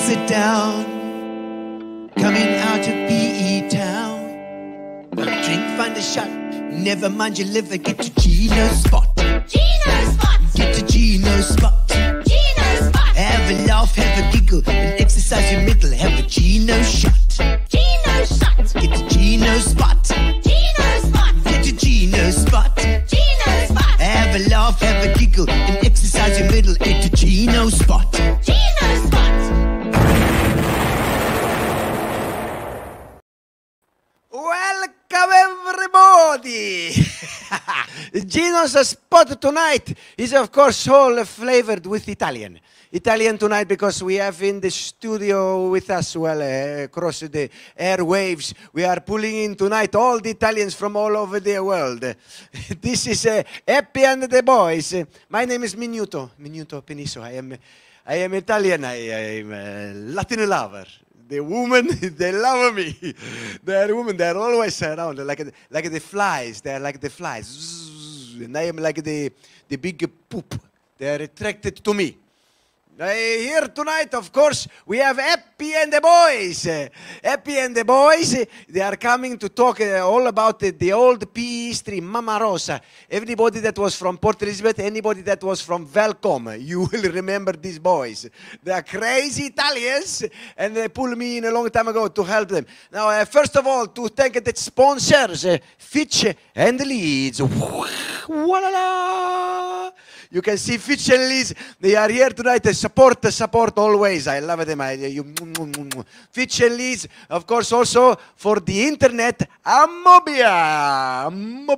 sit down. Coming out of PE town. One drink, find a shot. Never mind your liver, get to Gino's spot. Gino's spot. Get to Gino's spot. Gino's spot. Have a laugh, have a giggle, and exercise your middle. Have a Gino shot. Gino's shot. Get to Gino's spot. Gino's spot. Get to Gino's spot. Gino's spot. Have a laugh, have a giggle, and exercise your middle. Get to Gino's spot. Gino's spot. Welcome everybody! Gino's spot tonight is of course all flavored with Italian. Italian tonight because we have in the studio with us, well, across the airwaves, we are pulling in tonight all the Italians from all over the world. This is Eppie and the boys. My name is Minuto Peniso. I am Italian, I am a Latin lover. The women, they love me. They're women, they're always around, like the flies. They're like the flies. And I am like the big poop. They're attracted to me. Here tonight, of course, we have Eppie and the boys. Eppie and the boys, they are coming to talk all about the old PE history, Mama Rosa. Everybody that was from Port Elizabeth, anybody that was from Welcome, you will remember these boys. They are crazy Italians, and they pulled me in a long time ago to help them. Now, first of all, to thank the sponsors, Fitch and Leedes. Voila! You can see Fitch and Leedes, they are here tonight. Support always. I love them. Fitch and Leedes, of course, also for the internet, Mobia,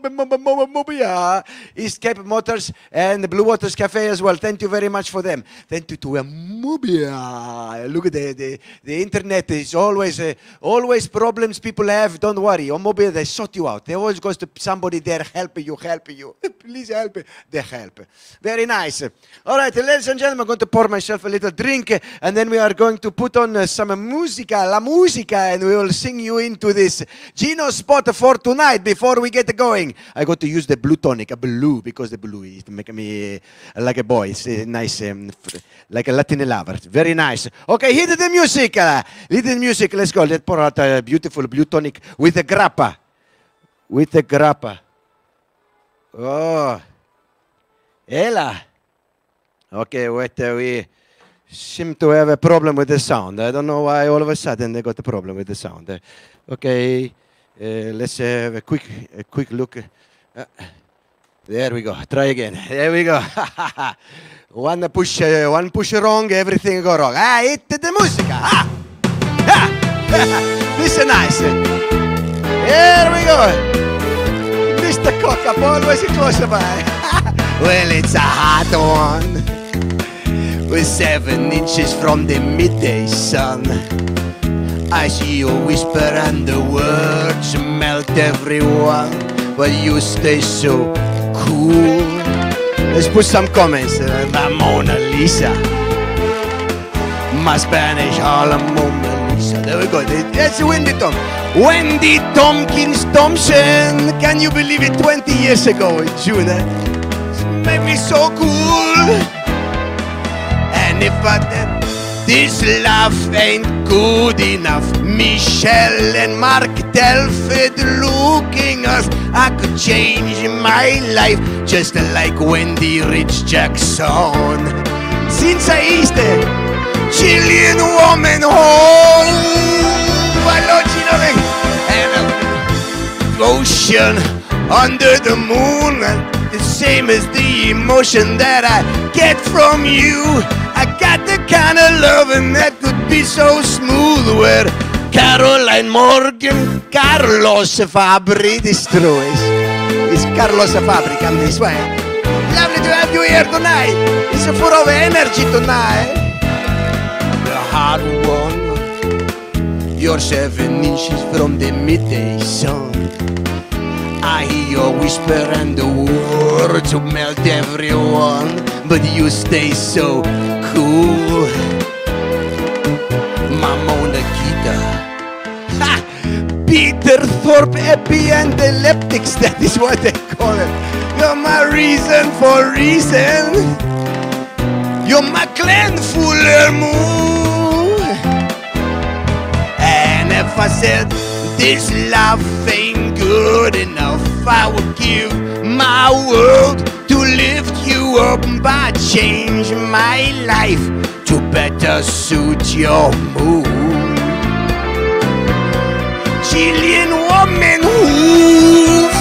East Cape Motors and Blue Waters Cafe as well. Thank you very much for them. Thank you to Mobia. Look at the internet is always problems people have. Don't worry. On Mobia, they sort you out. They always goes to somebody there, help you. Please help. They help. Very nice. All right, ladies and gentlemen, I'm going to pour myself a little drink, and then we are going to put on some la musica, and we will sing you into this Gino spot for tonight. Before we get going, I got to use the blue tonic, because the blue is making me like a boy. It's nice, like a Latin lover. Very nice. Okay, hit the music. Let's go. Let's pour out a beautiful blue tonic with the grappa. Oh. Ella. Okay, wait, we seem to have a problem with the sound. I don't know why all of a sudden they got a problem with the sound. Okay, let's have a quick look. There we go. Try again. There we go. one push wrong, everything go wrong. Hit the musica. This is nice. Here we go. Mr. Cock-up, always close by. Well, it's a hot one. We're 7 inches from the midday sun. I see you whisper and the words melt everyone, but you stay so cool. Let's put some comments. My Mona Lisa, my Spanish Harlem Mona Lisa. There we go. That's Wendy Tom. Wendy Tompkins Thompson. Can you believe it? 20 years ago in June. Made me so cool. And if this love ain't good enough, Michelle and Mark Telford looking us, I could change my life just like Wendy Rich Jackson. Since I is the Chilean woman home, and ocean under the moon, the same as the emotion that I get from you. I got the kind of loving that could be so smooth, where Caroline Morgan, Carlos Fabri destroys. It's Carlos Fabri, come this way. Lovely to have you here tonight. It's full of energy tonight. The hard one. You're 7 inches from the midday sun. I hear your whisper and the words to melt everyone, but you stay so cool. Mama on the guitar. Ha! Peter Thorpe, Eppie and the Leptics, that is what they call it. You're my reason for reason. You're my Glenn Fuller move. I said, this love ain't good enough. I would give my world to lift you up, but change my life to better suit your mood. Chilean woman hooves.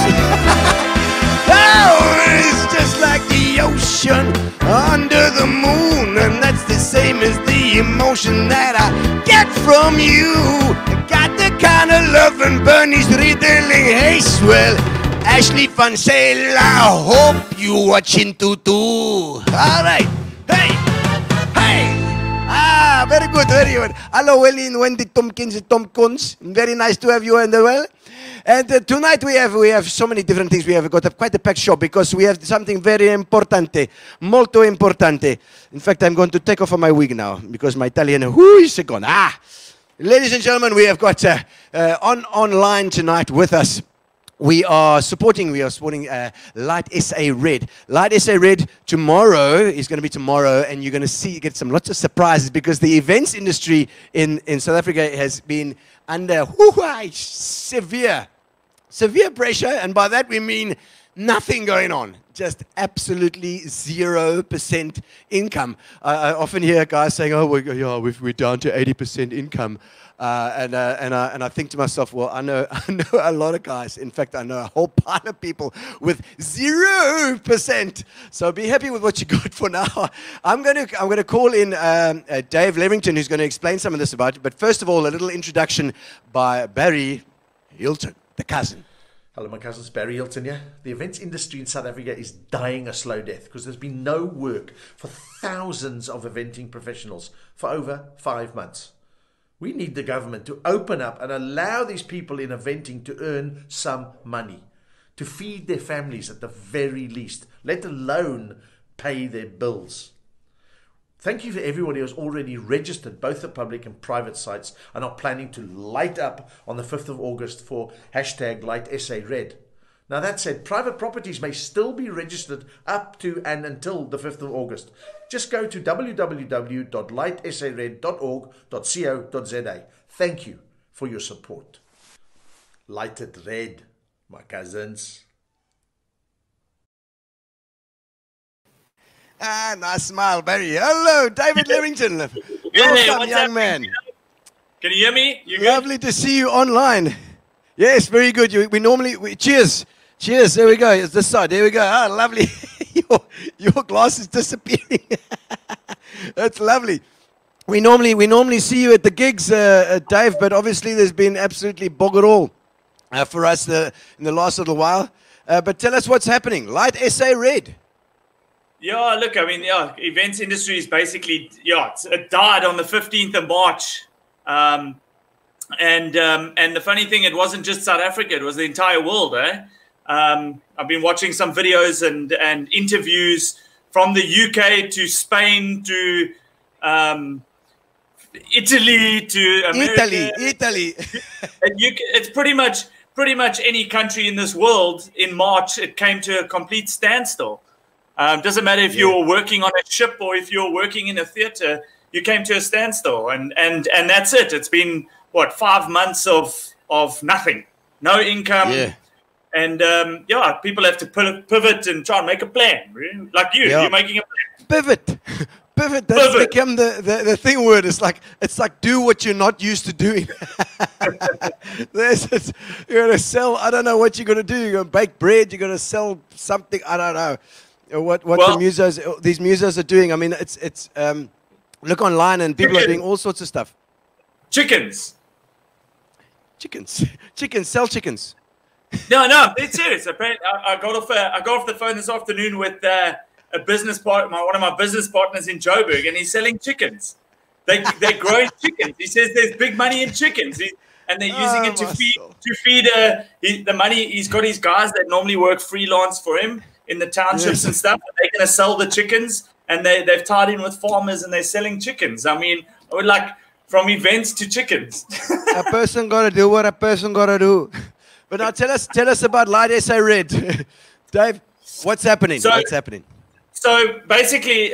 Oh, it's just like the ocean under the moon, and that's the same as the emotion that I get from you. Got the kind of love and Bernie's redealing. Hey, swell, Ashley van Sale, I hope you watching tutu. All right, hey, hey. Ah, very good, very good. Hello, Wendy Tompkins, Tom Kunz. Very nice to have you in the well. And tonight we have so many different things. We have got quite a packed show because we have something very importante, molto importante. In fact, I'm going to take off my wig now because my Italian is gone. Ah, ladies and gentlemen, we have got online tonight with us. We are supporting Light SA Red. Light SA Red tomorrow is going to be tomorrow, and you're going to get lots of surprises because the events industry in South Africa has been under severe pressure, and by that we mean nothing going on. Just absolutely 0% income. I often hear guys saying, "Oh, we're down to 80% income," and I think to myself, well, I know a lot of guys. In fact, I know a whole pile of people with 0%. So be happy with what you got for now. I'm gonna call in Dave Leverington, who's going to explain some of this about it. But first of all, a little introduction by Barry Hilton, the cousin. Hello, my cousins, Barry Hilton here. The events industry in South Africa is dying a slow death because there's been no work for thousands of eventing professionals for over 5 months. We need the government to open up and allow these people in eventing to earn some money, to feed their families at the very least, let alone pay their bills. Thank you for everybody who's already registered both the public and private sites and are planning to light up on the 5th of August for hashtag Light SA Red. Now that said, private properties may still be registered up to and until the 5th of August. Just go to www.lightsared.org.co.za. Thank you for your support. Light it red, my cousins. Ah, nice smile, Barry. Hello, David Leverington. Hey, welcome, young man. Can you hear me? You good? Lovely to see you online. Yes, very good. Cheers. Cheers. There we go. It's this side. There we go. Ah, lovely. your glass is disappearing. That's lovely. We normally see you at the gigs, Dave, but obviously there's been absolutely bogger all for us in the last little while. But tell us what's happening. Light SA Red. Yeah, look, I mean, events industry is basically, it died on the 15th of March. And the funny thing, it wasn't just South Africa, it was the entire world, eh? I've been watching some videos and interviews from the UK to Spain to Italy to America. Italy. It's pretty much any country in this world. In March, it came to a complete standstill. Doesn't matter if you're working on a ship or if you're working in a theater, you came to a standstill, and that's it. It's been what, 5 months of nothing, no income, and people have to pivot and try and make a plan. Really? Like you're making a plan. Pivot. That's become the thing word. It's like do what you're not used to doing. You're gonna sell. I don't know what you're gonna do. You're gonna bake bread. You're gonna sell something. I don't know. What these musos are doing. I mean, it's look online and people are doing all sorts of stuff. Chickens, sell chickens. No, it's serious. Apparently, I got off the phone this afternoon with a business partner, one of my business partners in Joburg, and he's selling chickens. They're growing chickens. He says there's big money in chickens, and they're using it to feed the money. He's got his guys that normally work freelance for him in the townships and stuff. They're going to sell the chickens, and they've tied in with farmers, and they're selling chickens. I mean, I would like from events to chickens. A person got to do what a person got to do. But now tell us about Light SA Red, Dave. What's happening? So basically,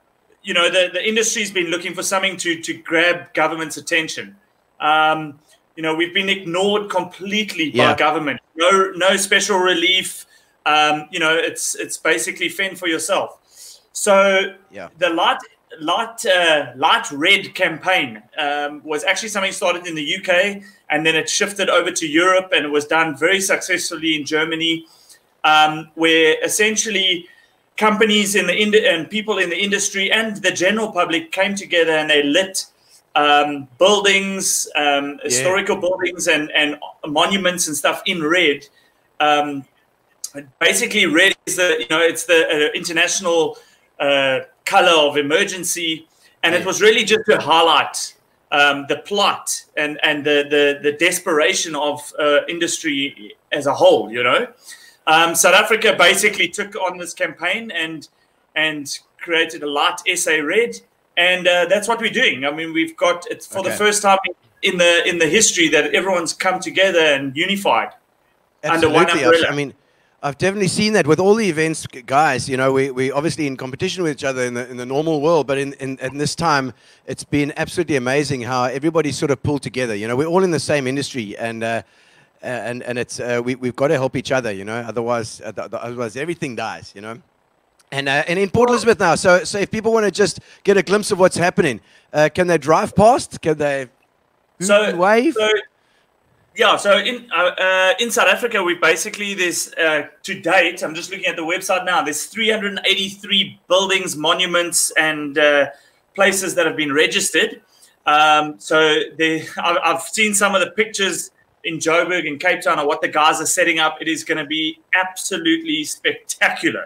the industry's been looking for something to grab government's attention. we've been ignored completely by government. No special relief. It's basically fend for yourself. So the light red campaign was actually something started in the UK, and then it shifted over to Europe, and it was done very successfully in Germany, where essentially companies and people in the industry and the general public came together, and they lit buildings, historical buildings and monuments and stuff in red. Basically, red is it's the international color of emergency, and it was really just to highlight the plight and the desperation of industry as a whole. South Africa basically took on this campaign and created a light SA red, and that's what we're doing. I mean, we've got it's for the first time in the history that everyone's come together and unified under one umbrella. I mean, I've definitely seen that with all the events, guys. We obviously in competition with each other in the normal world, but in this time, it's been absolutely amazing how everybody's sort of pulled together. We're all in the same industry, and it's we've got to help each other. Otherwise everything dies. And in Port Elizabeth now. So if people want to just get a glimpse of what's happening, can they drive past? Can they wave? So in South Africa, we basically there's to date. I'm just looking at the website now. There's 383 buildings, monuments, and places that have been registered. I've seen some of the pictures in Joburg and Cape Town of what the guys are setting up. It is going to be absolutely spectacular.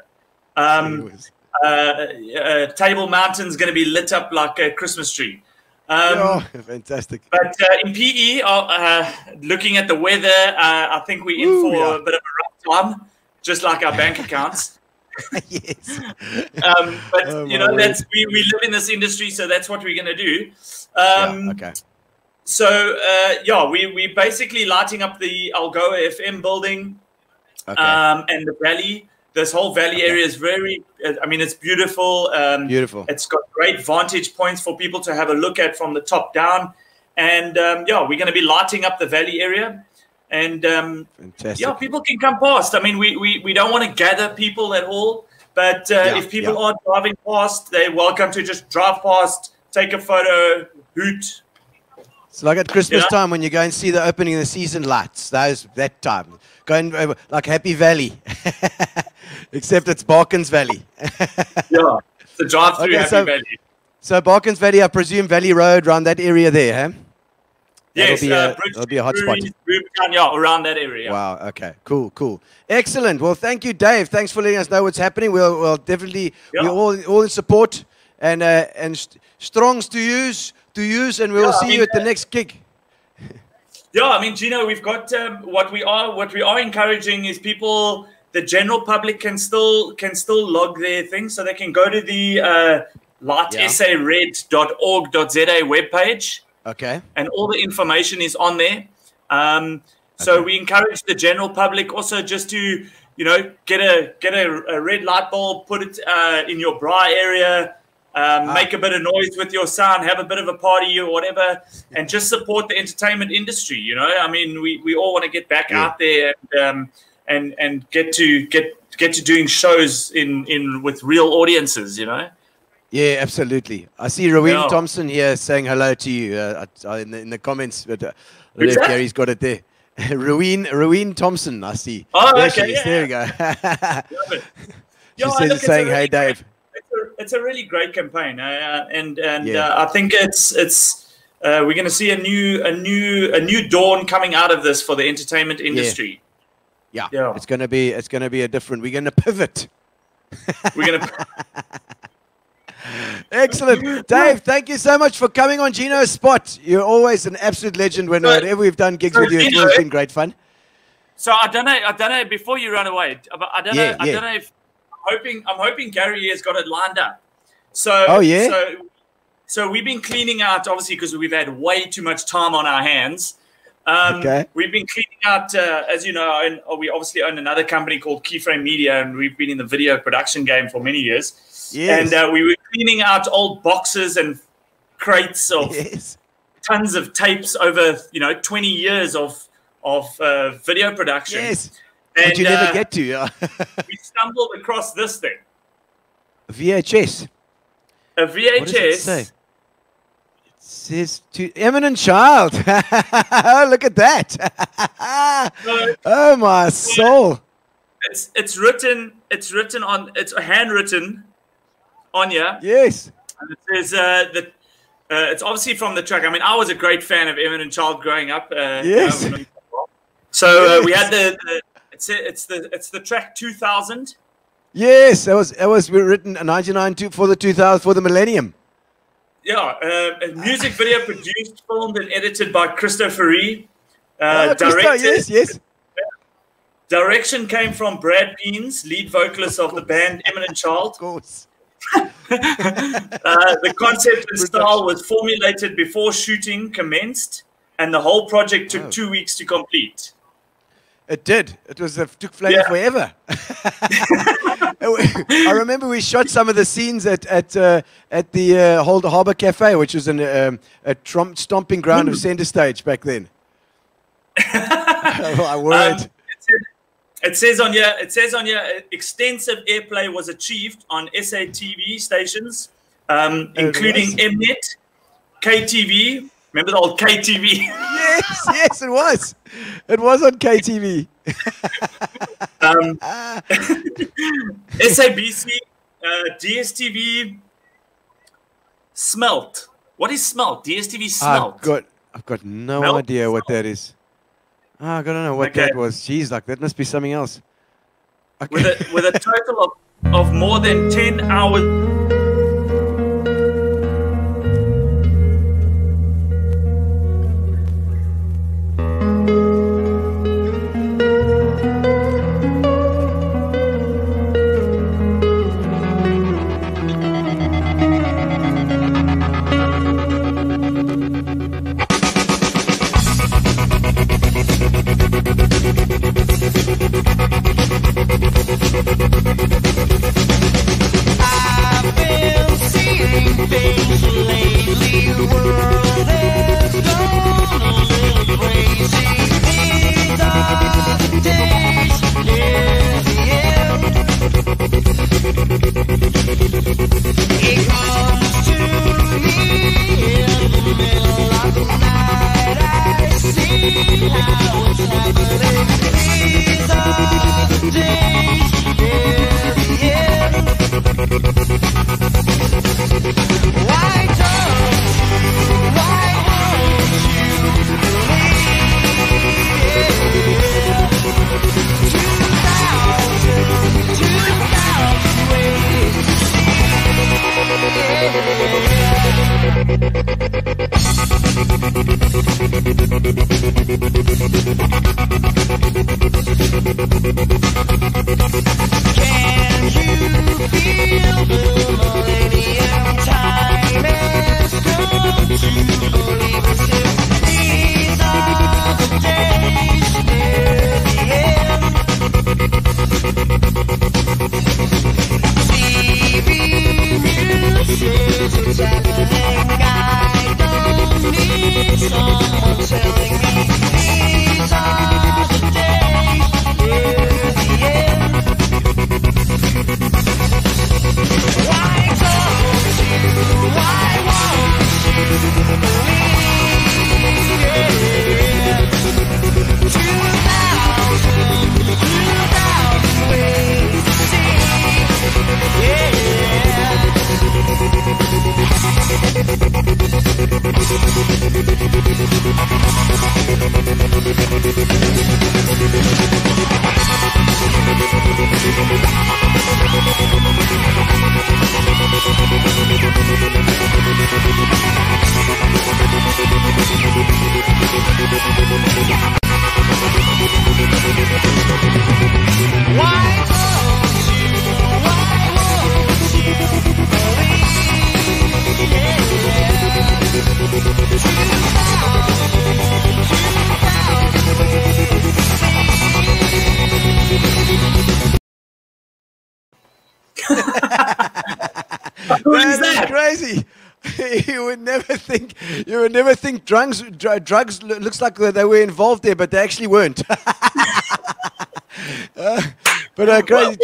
Table Mountain's going to be lit up like a Christmas tree. Fantastic. But in PE, looking at the weather, I think we're in for a bit of a rough time, just like our bank accounts. Yes. But that's we live in this industry, so that's what we're going to do. Okay. So we're basically lighting up the Algoa FM building, and the valley. This whole valley area is it's beautiful. Beautiful. It's got great vantage points for people to have a look at from the top down. And, we're going to be lighting up the valley area. And, fantastic. People can come past. I mean, we don't want to gather people at all. But if people are driving past, they're welcome to just drive past, take a photo, hoot. It's like at Christmas time when you go and see the opening of the season lights. That time. Going like Happy Valley. Except it's Barkins Valley. It's a drive-through Happy Valley. So Barkins Valley, I presume Valley Road, around that area there, huh? Yes, that'll be a hot spot. Around that area. Wow, okay, cool. Excellent. Well, thank you, Dave. Thanks for letting us know what's happening. We'll definitely, we're all in support, and strongs to use, and we'll see you at the next gig. Yeah, I mean, Gino, we've got what we are encouraging is people. The general public can still log their things, so they can go to the lightsared.org.za webpage. Okay. And all the information is on there. So we encourage the general public also just to get a red light bulb, put it in your bra area, make a bit of noise with your son, have a bit of a party or whatever, and just support the entertainment industry. I mean, we all want to get back out there and get to doing shows in with real audiences. Yeah, absolutely. I see Roween Thompson here saying hello to you in the comments. But I don't know if Gary's got it there. Roween Thompson, I see. Oh, there okay. There we go. She says saying, "Hey, Dave." It's a really great campaign, and I think it's we're going to see a new dawn coming out of this for the entertainment industry. Yeah. It's going to be a different. We're going to pivot. We're going to. Excellent, Dave. Thank you so much for coming on Gino's spot. You're always an absolute legend. Whenever we've done gigs with you, it's always been great fun. So I don't know. Before you run away, I don't know. I don't know if I'm hoping Gary has got it lined up. So So we've been cleaning out, obviously, because we've had way too much time on our hands. We've been cleaning out, as you know, and we obviously own another company called Keyframe Media, and we've been in the video production game for many years. Yes. And we were cleaning out old boxes and crates of tons of tapes over 20 years of video production. Yes. And But you never get to. Yeah. we stumbled across this thing, VHS. a What does it VHS. say? It says to eminent child. Oh, look at that. So Oh my soul. it's written on, it's handwritten on here. Yes. And it says that it's obviously from the track. I mean, I was a great fan of Eminent Child growing up. Yes. So we had it's the track 2000. Yes, that was written in 99 for the 2000 for the millennium. Yeah, a music video produced, filmed, and edited by Christopher Ree. Christo, Directed. yes. Direction came from Brad Beans, lead vocalist of the band Eminent Child. Of course. The concept and style was formulated before shooting commenced, and the whole project took 2 weeks to complete. It did. It took Flavor forever. I remember we shot some of the scenes at the Holder Harbour Cafe, which was a stomping ground of Centre Stage back then. My word. It says on here, extensive airplay was achieved on SA TV stations, including Mnet, KTV. Remember the old KTV? Yes, it was. It was on KTV. SABC, DSTV, Smelt. What is Smelt? DSTV Smelt. I've got no Smelt? idea what that is. Oh, I don't know what that was. Jeez, like that must be something else. Okay. With a total of more than 10 hours. That is crazy. You would never think. You would never think drugs looks like they were involved there, but they actually weren't. But crazy.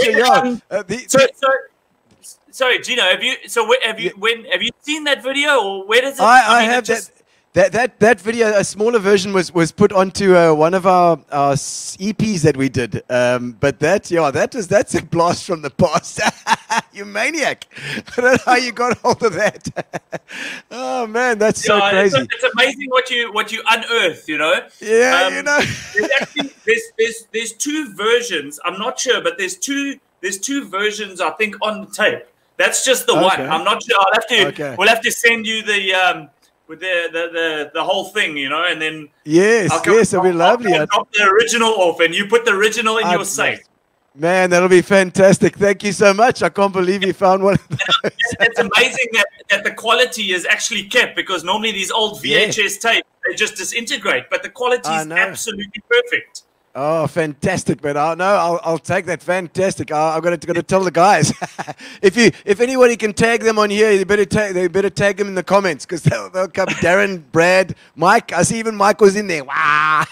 Sorry, Gino. Have you seen that video, or where does it? I have that video. A smaller version was put onto one of our EPs that we did. But that's a blast from the past. You maniac! I don't know how you got hold of that. Oh man, that's so crazy. It's amazing what you unearth. You know. Yeah, you know. there's two versions. I'm not sure, but there's two versions. I think on the tape. That's just the one. I'm not sure. We'll have to send you the with the whole thing, you know, and then it'll be lovely. I'll drop the original off, and you put the original in your safe. Man, that'll be fantastic. Thank you so much. I can't believe you found one of those. It's amazing that the quality is actually kept, because normally these old VHS tapes, they just disintegrate, but the quality is absolutely perfect. Oh, fantastic! But I'll take that. Fantastic. I'm gonna tell the guys. if anybody can tag them on here, they better tag them in the comments, because they'll come. Derryn, Brad, Mike. I see even Mike was in there. Wow.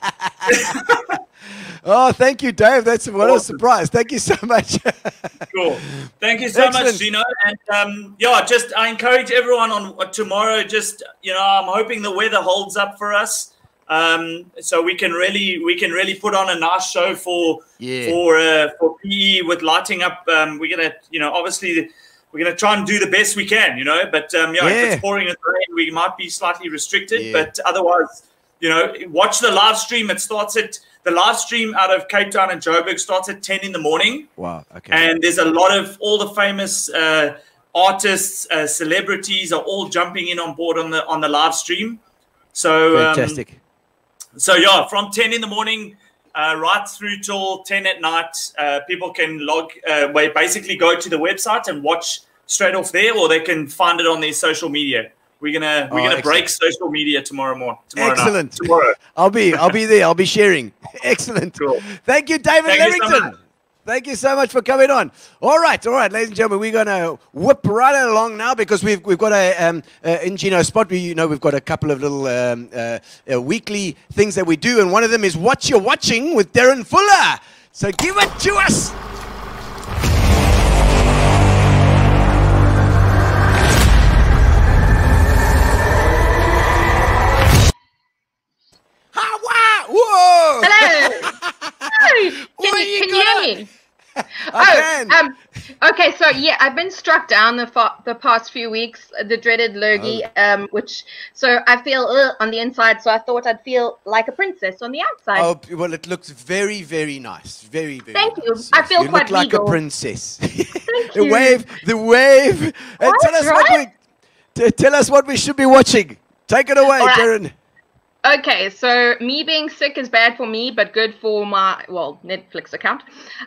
Oh, thank you, Dave. That's what a surprise. Thank you so much. Cool. Thank you so much, Gino. And I encourage everyone on tomorrow. Just I'm hoping the weather holds up for us. So we can really put on a nice show for PE with lighting up. We're gonna obviously we're gonna try and do the best we can, But if it's pouring with rain, we might be slightly restricted. But otherwise, watch the live stream. The live stream out of Cape Town and Joburg starts at 10 in the morning. Wow. Okay. And there's a lot of all the famous artists, celebrities are all jumping in on board on the live stream. So fantastic. From 10 in the morning right through till 10 at night, people can basically go to the website and watch straight off there, or they can find it on their social media. We're gonna break social media tomorrow Excellent. Night. Tomorrow. I'll be there. I'll be sharing. Excellent. Cool. Thank you, David Larrington. Thank you so much for coming on. All right, ladies and gentlemen, we're going to whip right along now, because we've got in Gino's spot. We've got a couple of little weekly things that we do, and one of them is Watcha Watching with Derryn Fuller. So give it to us. Whoa! Hello. Can you hear me? Okay, so I've been struck down the past few weeks, the dreaded lurgy, so I feel on the inside, so I thought I'd feel like a princess on the outside. Oh, well, it looks very, very nice. Very, very Thank nice. you. I feel quite You look like legal. a princess. Thank the you. wave. And tell us what we should be watching. Take it away, Derryn. Okay, so me being sick is bad for me, but good for my, Netflix account.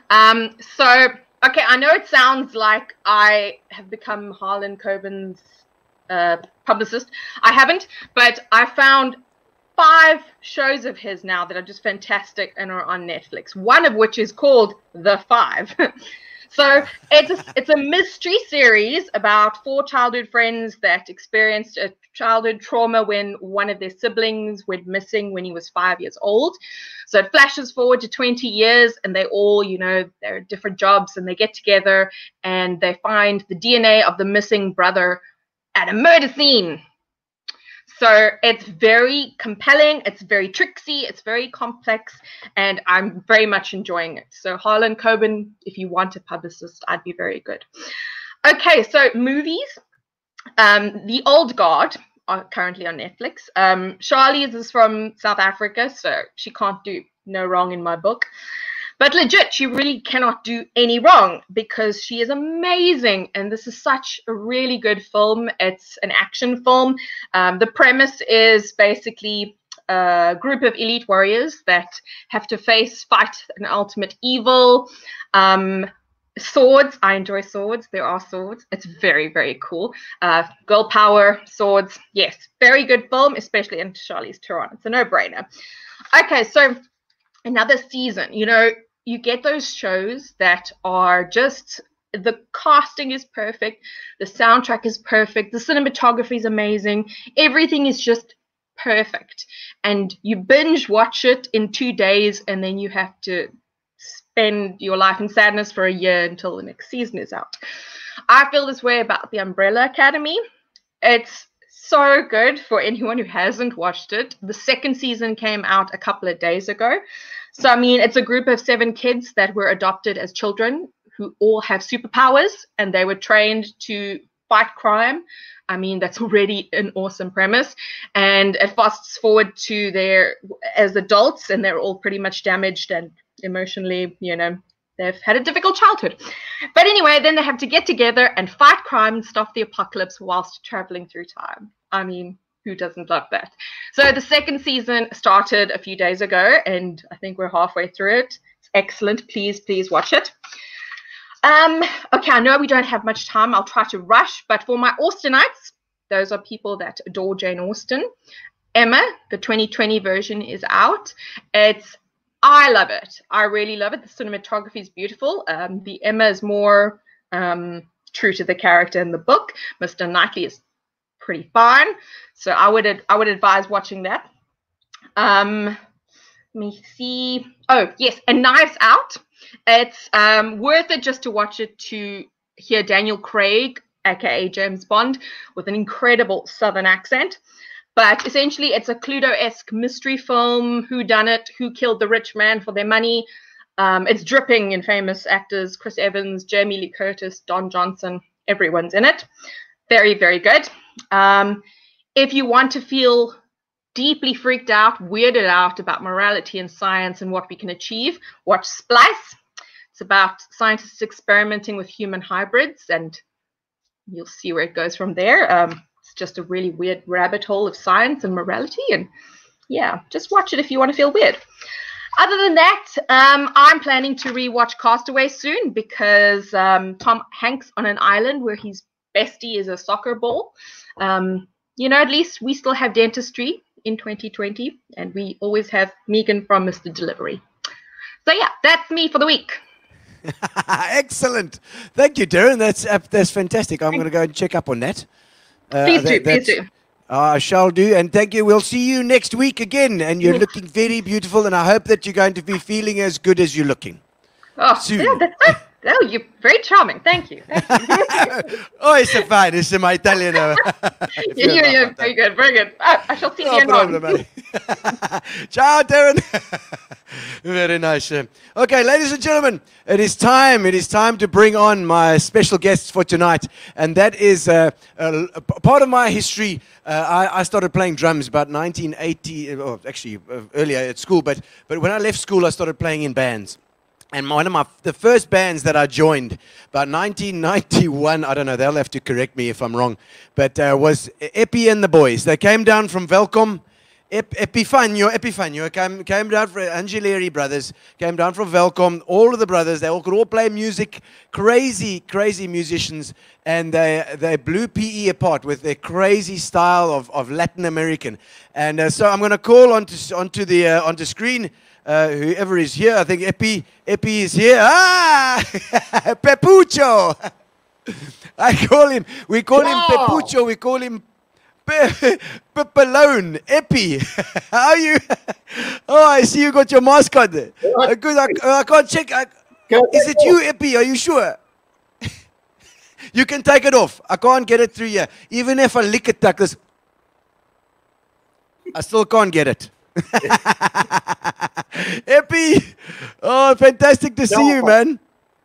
I know it sounds like I have become Harlan Coben's publicist. I haven't, but I found 5 shows of his now that are just fantastic and are on Netflix, one of which is called The Five. So it's a mystery series about 4 childhood friends that experienced a childhood trauma when one of their siblings went missing when he was 5 years old. So it flashes forward to 20 years, and they all, they're at different jobs, and they get together and they find the DNA of the missing brother at a murder scene. So it's very compelling, it's very tricksy, it's very complex, and I'm very much enjoying it. So Harlan Coben, if you want a publicist, I'd be very good. Okay, so movies. The Old Guard are currently on Netflix. Charlize is from South Africa, so she can't do no wrong in my book. But legit, she really cannot do any wrong, because she is amazing. And this is such a really good film. It's an action film. The premise is basically a group of elite warriors that have to fight an ultimate evil. Swords. I enjoy swords. There are swords. It's very, very cool. Girl power, swords. Yes, very good film, especially in Charlize Theron. It's a no-brainer. Okay, so another season. You get those shows that are just the casting is perfect. The soundtrack is perfect. The cinematography is amazing. Everything is just perfect. And you binge watch it in 2 days, and then you have to spend your life in sadness for a year until the next season is out. I feel this way about The Umbrella Academy. It's so good for anyone who hasn't watched it. The second season came out a couple of days ago. So, I mean, it's a group of 7 kids that were adopted as children who all have superpowers, and they were trained to fight crime. I mean, that's already an awesome premise. And it fasts forward to their as adults, and they're all pretty much damaged and emotionally, you know, they've had a difficult childhood. But anyway, then they have to get together and fight crime and stop the apocalypse whilst traveling through time. I mean, who doesn't love that? So the second season started a few days ago, and I think we're halfway through it. It's excellent. Please watch it. Okay, I know we don't have much time. I'll try to rush, but for my Austinites, those are people that adore Jane Austen. Emma, the 2020 version, is out. I love it. I really love it. The cinematography is beautiful. The Emma is more true to the character in the book. Mr. Knightley is pretty fine, so I would advise watching that. Let me see. Oh yes, and Knives Out. It's worth it just to watch it to hear Daniel Craig, aka James Bond, with an incredible Southern accent. But essentially, it's a Cluedo-esque mystery film. Who done it? Who killed the rich man for their money? It's dripping in famous actors: Chris Evans, Jamie Lee Curtis, Don Johnson. Everyone's in it. Very, very good. If you want to feel deeply freaked out, weirded out about morality and science and what we can achieve, watch Splice. It's about scientists experimenting with human hybrids, and you'll see where it goes from there. It's just a really weird rabbit hole of science and morality, and yeah, just watch it if you want to feel weird. Other than that, I'm planning to rewatch Castaway soon because Tom Hanks on an island where his bestie is a soccer ball. You know, at least we still have dentistry in 2020, and we always have Megan from Mr. Delivery. So yeah, that's me for the week. Excellent. Thank you, Derryn. That's fantastic. I'm going to go and check up on that. Please do. I shall do. And thank you. We'll see you next week again. And you're looking very beautiful. And I hope that you're going to be feeling as good as you're looking. Soon. Yeah, you're very charming. Thank you. Oh, it's fine. It's my Italian. Yeah, very good. Very good. I shall see you in problem, Ciao, Derryn. Very nice. Okay, ladies and gentlemen, it is time. It is time to bring on my special guests for tonight. And that is part of my history. I started playing drums about 1980, or actually earlier at school. But when I left school, I started playing in bands. And one of the first bands that I joined, about 1991, I don't know, they'll have to correct me if I'm wrong, but was Eppie and the Boys. They came down from Welkom. Epifanio came down from Angileri brothers, came down from Welkom. All of the brothers, they could all play music, crazy musicians, and they blew PE apart with their crazy style of Latin American. And so I'm going to call onto screen whoever is here. I think Eppie is here. Pepucho. We call him Pepucho. We call him Pepalone. Eppie. How are you? Oh, I see you got your mask on there. Good. I can't check. Is it you, Eppie? Are you sure? You can take it off. I can't get it through here. Even if I lick it like this, I still can't get it. Eppie, oh, fantastic to see you, man.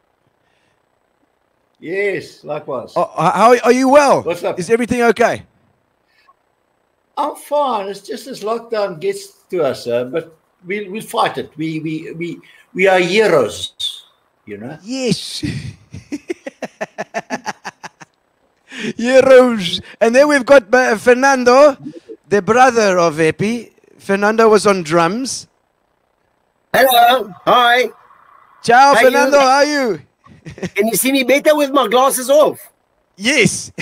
Yes, likewise. Oh, how are you? Well, what's up? Is everything okay? I'm fine. It's just this lockdown gets to us, but we'll fight it. We are heroes, you know. Yes. Heroes. And then we've got Fernando, the brother of Eppie. Fernando was on drums. Hello. Hi. Ciao, Fernando. How are you? Can you see me better with my glasses off? Yes.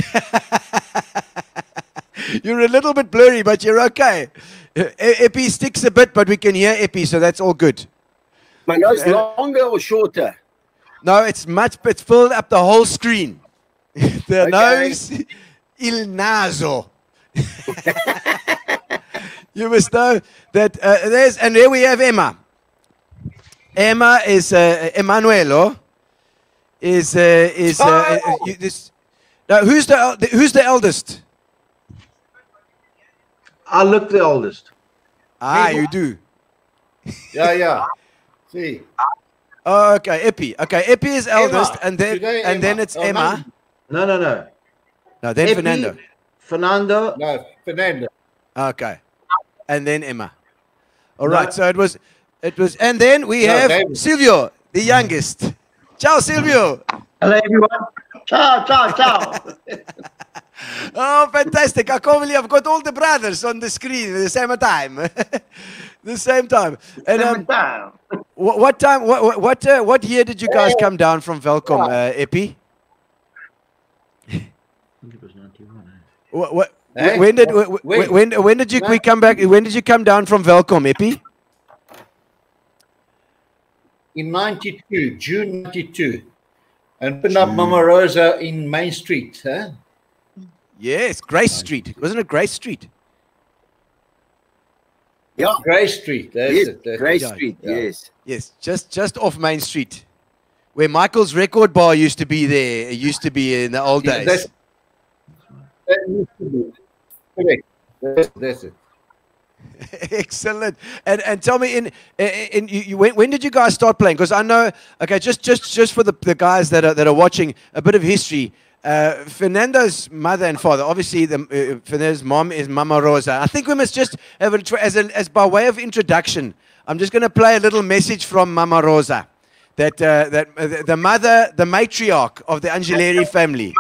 You're a little bit blurry, but you're okay. Eppie sticks a bit, but we can hear Eppie, so that's all good. My nose longer or shorter? No, it's filled up the whole screen. The nose, il naso. You must know that and here we have Emma. Emma is Emanuelo. Who's the eldest? I look the oldest. Ah, you do. Yeah. See. Oh, okay, Eppie. Okay, Eppie is eldest, and then it's Emma. No. No, then Eppie, Fernando. No, Fernando. Okay, and then Emma. All right. So it was, and then we have David. Silvio, the youngest. Ciao, Silvio. Hello, everyone. Ciao. Oh, fantastic! I can't believe I've got all the brothers on the screen at the same time. The same time. And what time? What year did you guys come down from Welkom, Eppie? I think it was 91. When did we come back? When did you come down from Welkom, Eppie? In 92, June 92. And opened up Mama Rosa in Main Street. Huh? Yes, Grace Street. Wasn't it Grace Street? Yeah. Grace Street. That's it. Grace Street, yes. Yes, just off Main Street. Where Michael's record bar used to be there. It used to be in the old days. That used to be. Correct. That's it. Excellent. And tell me, when did you guys start playing? Because I know, okay, just for the guys that are watching, a bit of history. Fernando's mother and father, obviously, Fernando's mom is Mama Rosa. I think we must just have as by way of introduction. I'm just going to play a little message from Mama Rosa, that the mother, the matriarch of the Angileri family.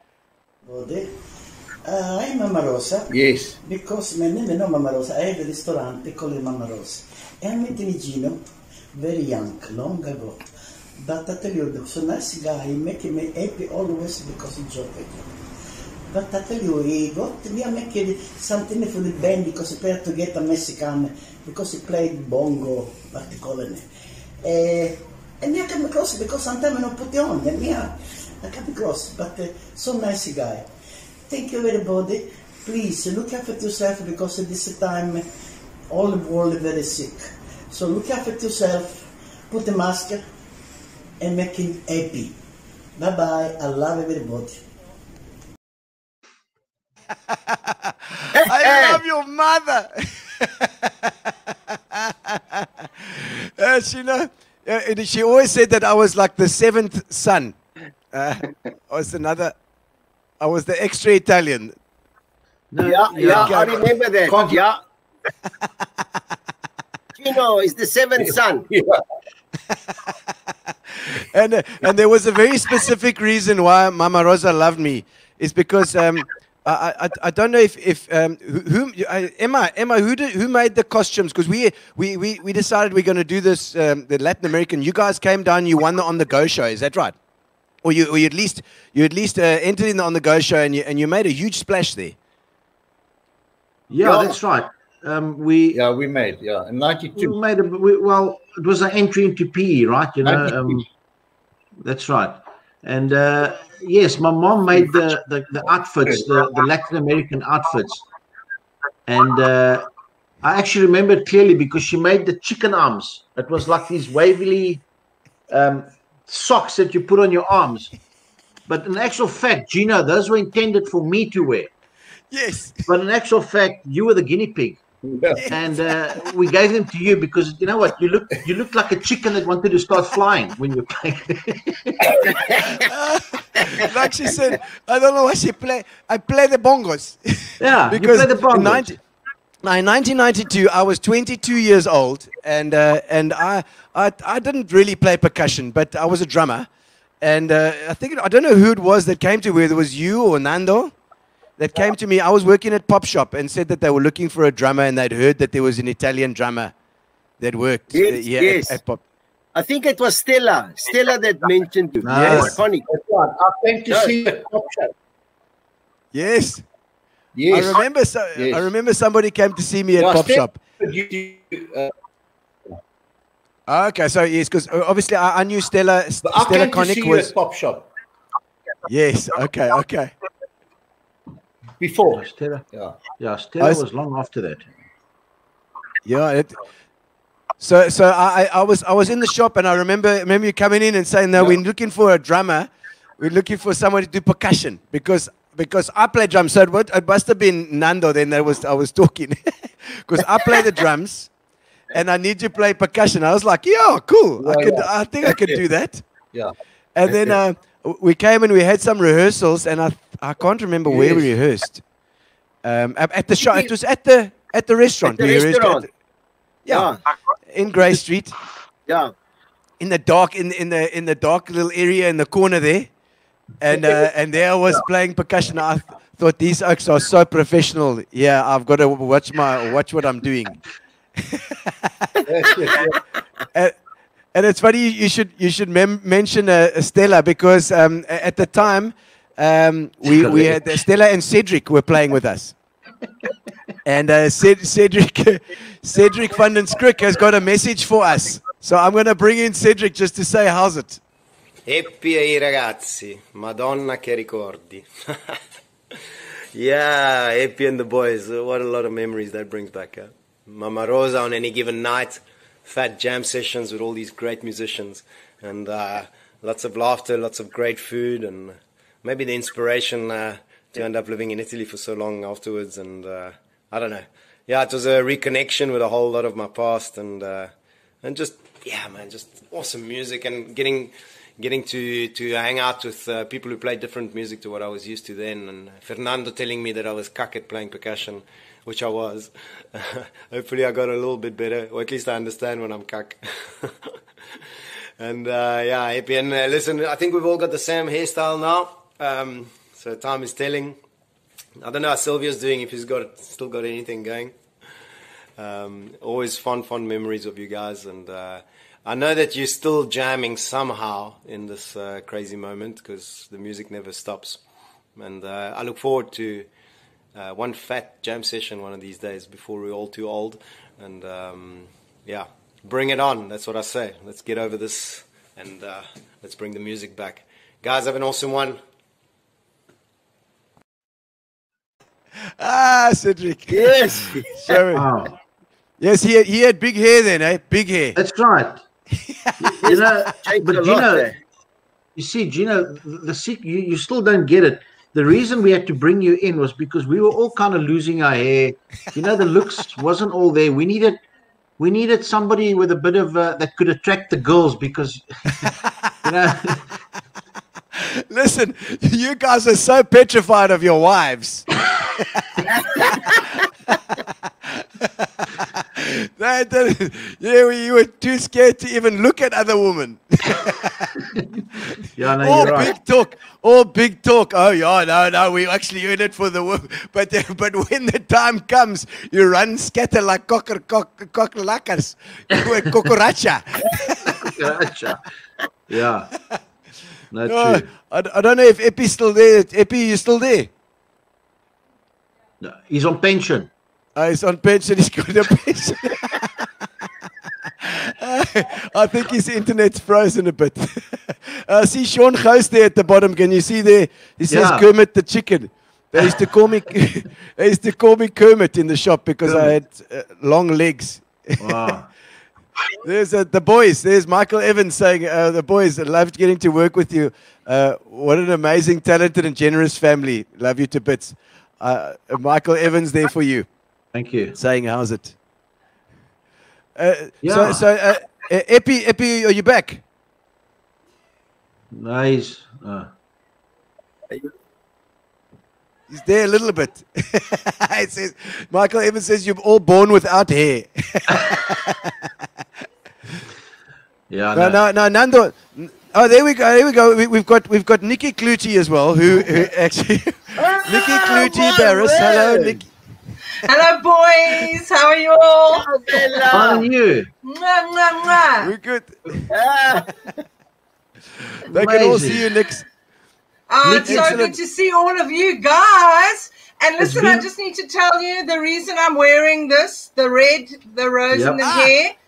I'm Mama Rosa. Yes. Because my name is not Mama Rosa. I have a restaurant called Mama Rosa. I met Gino very young, long ago. But I tell you, so nice guy, he make me happy always because he joke with you. But I tell you, he got me making something for the band because he played to get a Mexican, because he played bongo, particularly. And I come across because sometimes I don't put it on. And I come across, but so nice guy. Thank you, everybody. Please look after yourself because at this time all the world is very sick. So look after yourself, put a mask, and make him happy. Bye bye. I love everybody. I love your mother. She always said that I was like the seventh son. I was the extra Italian. I remember that. Yeah. Gino is the seventh son. And there was a very specific reason why Mama Rosa loved me. Is because I don't know if Emma who made the costumes, because we decided we're going to do this the Latin American. You guys came down, you won the On the Go show. Is that right? Or you at least entered in the On the Go show, and you made a huge splash there. Yeah, that's right. We made in '92. We made well, it was an entry into PE, right? You know, that's right. And yes, my mom made the outfits, the Latin American outfits, and I actually remember it clearly because she made the chicken arms. It was like these wavy socks that you put on your arms, but in actual fact, Gino, those were intended for me to wear. Yes. But in actual fact, you were the guinea pig. And we gave them to you because you know what, you look like a chicken that wanted to start flying when you play. Like she said, I don't know what she play. I play the bongos. Yeah, because you play the bongos. In 1992, I was 22 years old, and I didn't really play percussion, but I was a drummer, and I don't know who it was that came to me. Whether it was you or Nando. That came to me. I was working at Pop Shop and said that they were looking for a drummer, and they'd heard that there was an Italian drummer that worked yes. at Pop. I think it was Stella that mentioned you. Yes. Iconic. I came to see the Pop Shop. Yes. Yes. I remember somebody came to see me at Pop Shop. Okay, so yes, because obviously I knew Stella. But I Stella came to see Connick you was. at Pop Shop Yes. Okay. before. Stella. Yeah. Yeah, Stella was long after that. Yeah. So I was in the shop, and I remember you coming in and saying, "No, we're looking for a drummer. We're looking for someone to do percussion because I play drums." So it must have been Nando then. I was talking because I play the drums, and I need to play percussion. I was like, "Yeah, cool. I think I could do that." Yeah. And then we came and we had some rehearsals, and I can't remember where we rehearsed. At the shop. It was at the restaurant. At the restaurant. Yeah, in Grey Street. Yeah. In the dark, in the dark little area in the corner there, and there I was playing percussion. I thought these oaks are so professional. Yeah, I've got to watch what I'm doing. And it's funny you should mention Stella because at the time we had Stella and Cedric were playing with us. And Cedric van den Skrik has got a message for us. So I'm going to bring in Cedric just to say, how's it? Eppie e I ragazzi, Madonna che ricordi. Yeah, Eppie and the boys, what a lot of memories that brings back. Mama Rosa on any given night, fat jam sessions with all these great musicians, and lots of laughter, lots of great food, and maybe the inspiration to end up living in Italy for so long afterwards, and I don't know. Yeah, it was a reconnection with a whole lot of my past, and just, yeah, man, just awesome music, and getting to hang out with people who play different music to what I was used to then, and Fernando telling me that I was cuck at playing percussion, which I was. Hopefully I got a little bit better, or at least I understand when I'm cuck. And yeah, Eppie, and listen, I think we've all got the same hairstyle now, so time is telling. I don't know how Silvio's doing, if he's still got anything going. Always fond memories of you guys, and I know that you're still jamming somehow in this crazy moment, because the music never stops. And I look forward to one fat jam session one of these days before we're all too old. And yeah, bring it on. That's what I say. Let's get over this, and let's bring the music back. Guys, have an awesome one. Ah, Cedric. Yes. Sorry. Oh, Yes, he had big hair then, eh? Big hair. that's right. You know, Changed but a lot Gino, there. you see, Gino, you still don't get it. The reason we had to bring you in was because we were all kind of losing our hair. You know, the looks wasn't all there. We needed somebody with a bit of that could attract the girls, because you know. Listen, you guys are so petrified of your wives. You were too scared to even look at other women. Yeah, no, All you're right. big talk. All big talk. Oh yeah, no, we actually in it for the women. But when the time comes, you run scatter like cockalackers. Cucaracha. Gotcha. Yeah. No, No, true. I don't know if Eppie's still there. Eppie, you still there? No, he's on pension. He's on pension. He's got a pension. I think his internet's frozen a bit. See Sean Gous there at the bottom. Can you see there? He says Kermit the chicken. They used to call me. They used to call me Kermit in the shop because I had long legs. Wow. There's the boys. There's Michael Evans saying, the boys, I loved getting to work with you. What an amazing, talented and generous family. Love you to bits. Michael Evans there for you. Thank you. Saying, how's it? Yeah. So Eppie, are you back? Nice. He's there a little bit. It says, Michael Evans says, you're all born without hair. Yeah. No, Nando. Oh, there we go. We've got Niqui Cloete as well, who actually Niqui Cloete Barris. Hello, Niqui. Hello, boys. How are you all? How are you? Mwah, mwah, mwah. We're good. They can all see you next. Oh, it's so good to see all of you guys. And listen, I just need to tell you the reason I'm wearing this, the red, the rose, and the hair,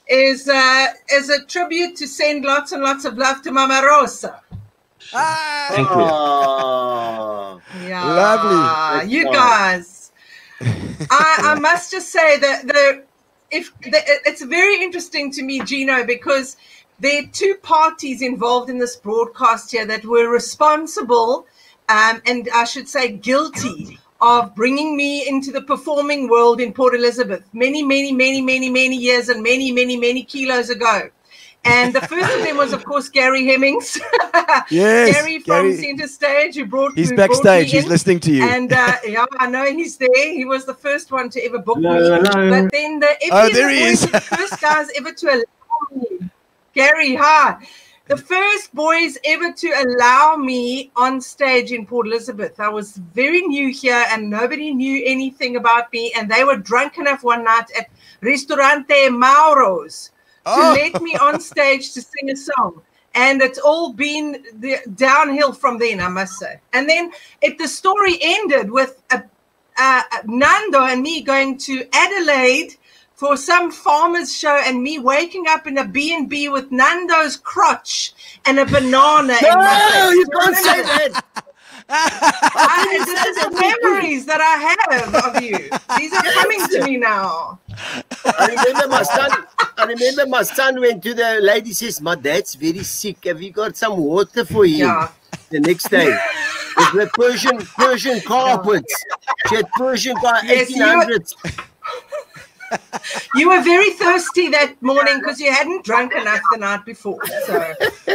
is a tribute to send lots and lots of love to Mama Rosa. Thank you. Oh, Yeah, Lovely. you guys. I must just say that it's very interesting to me, Gino, because there are two parties involved in this broadcast here that were responsible, and I should say guilty, of bringing me into the performing world in Port Elizabeth many years and many kilos ago. And the first of them was, of course, Gary Hemmings. Yes, Gary from Centre Stage, who brought He's who backstage. brought me He's in. listening to you. And yeah, I know he's there. He was the first one to ever book me. Hello. But then the Eppie and there the he boys is. were the first guys ever to allow me. Gary, hi. The first boys ever to allow me on stage in Port Elizabeth. I was very new here and nobody knew anything about me. And they were drunk enough one night at Ristorante Mauro's to let me on stage to sing a song. And it's all been downhill from then, I must say. And then the story ended with Nando and me going to Adelaide for some farmer's show and me waking up in a B&B with Nando's crotch and a banana in my face. no, you can't say that. This is the memories that I have of you. These are coming to me now. I remember my son went to the lady, says, my dad's very sick. Have you got some water for him? Yeah. The next day. With the Persian carpets. She had Persian carpets, Yes, 1800s. You were very thirsty that morning because you hadn't drunk enough the night before. So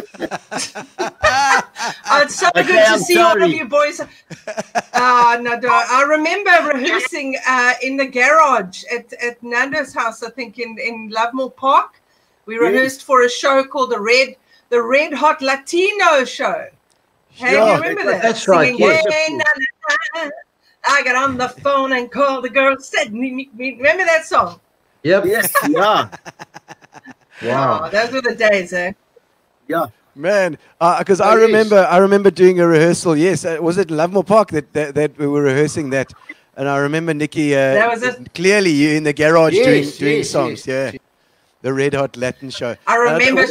it's so Okay, good to I'm see all of sorry. you boys. No, I remember rehearsing in the garage at Nando's house, I think in Lovemore Park. We rehearsed for a show called the Red Hot Latino Show. Hey, Sure. you remember that? That's right, Singing, yes. "Hey, na, na, na." I got on the phone and called the girl. Said, remember that song? Yep. Yes, yeah. Wow. Oh, those were the days, eh? Yeah. Man, because I remember doing a rehearsal. Yes, was it Lovemore Park that we were rehearsing that? And I remember Niqui, That was it. clearly you in the garage Yes, doing yes, songs. yes. Yeah, the Red Hot Latin show. I remember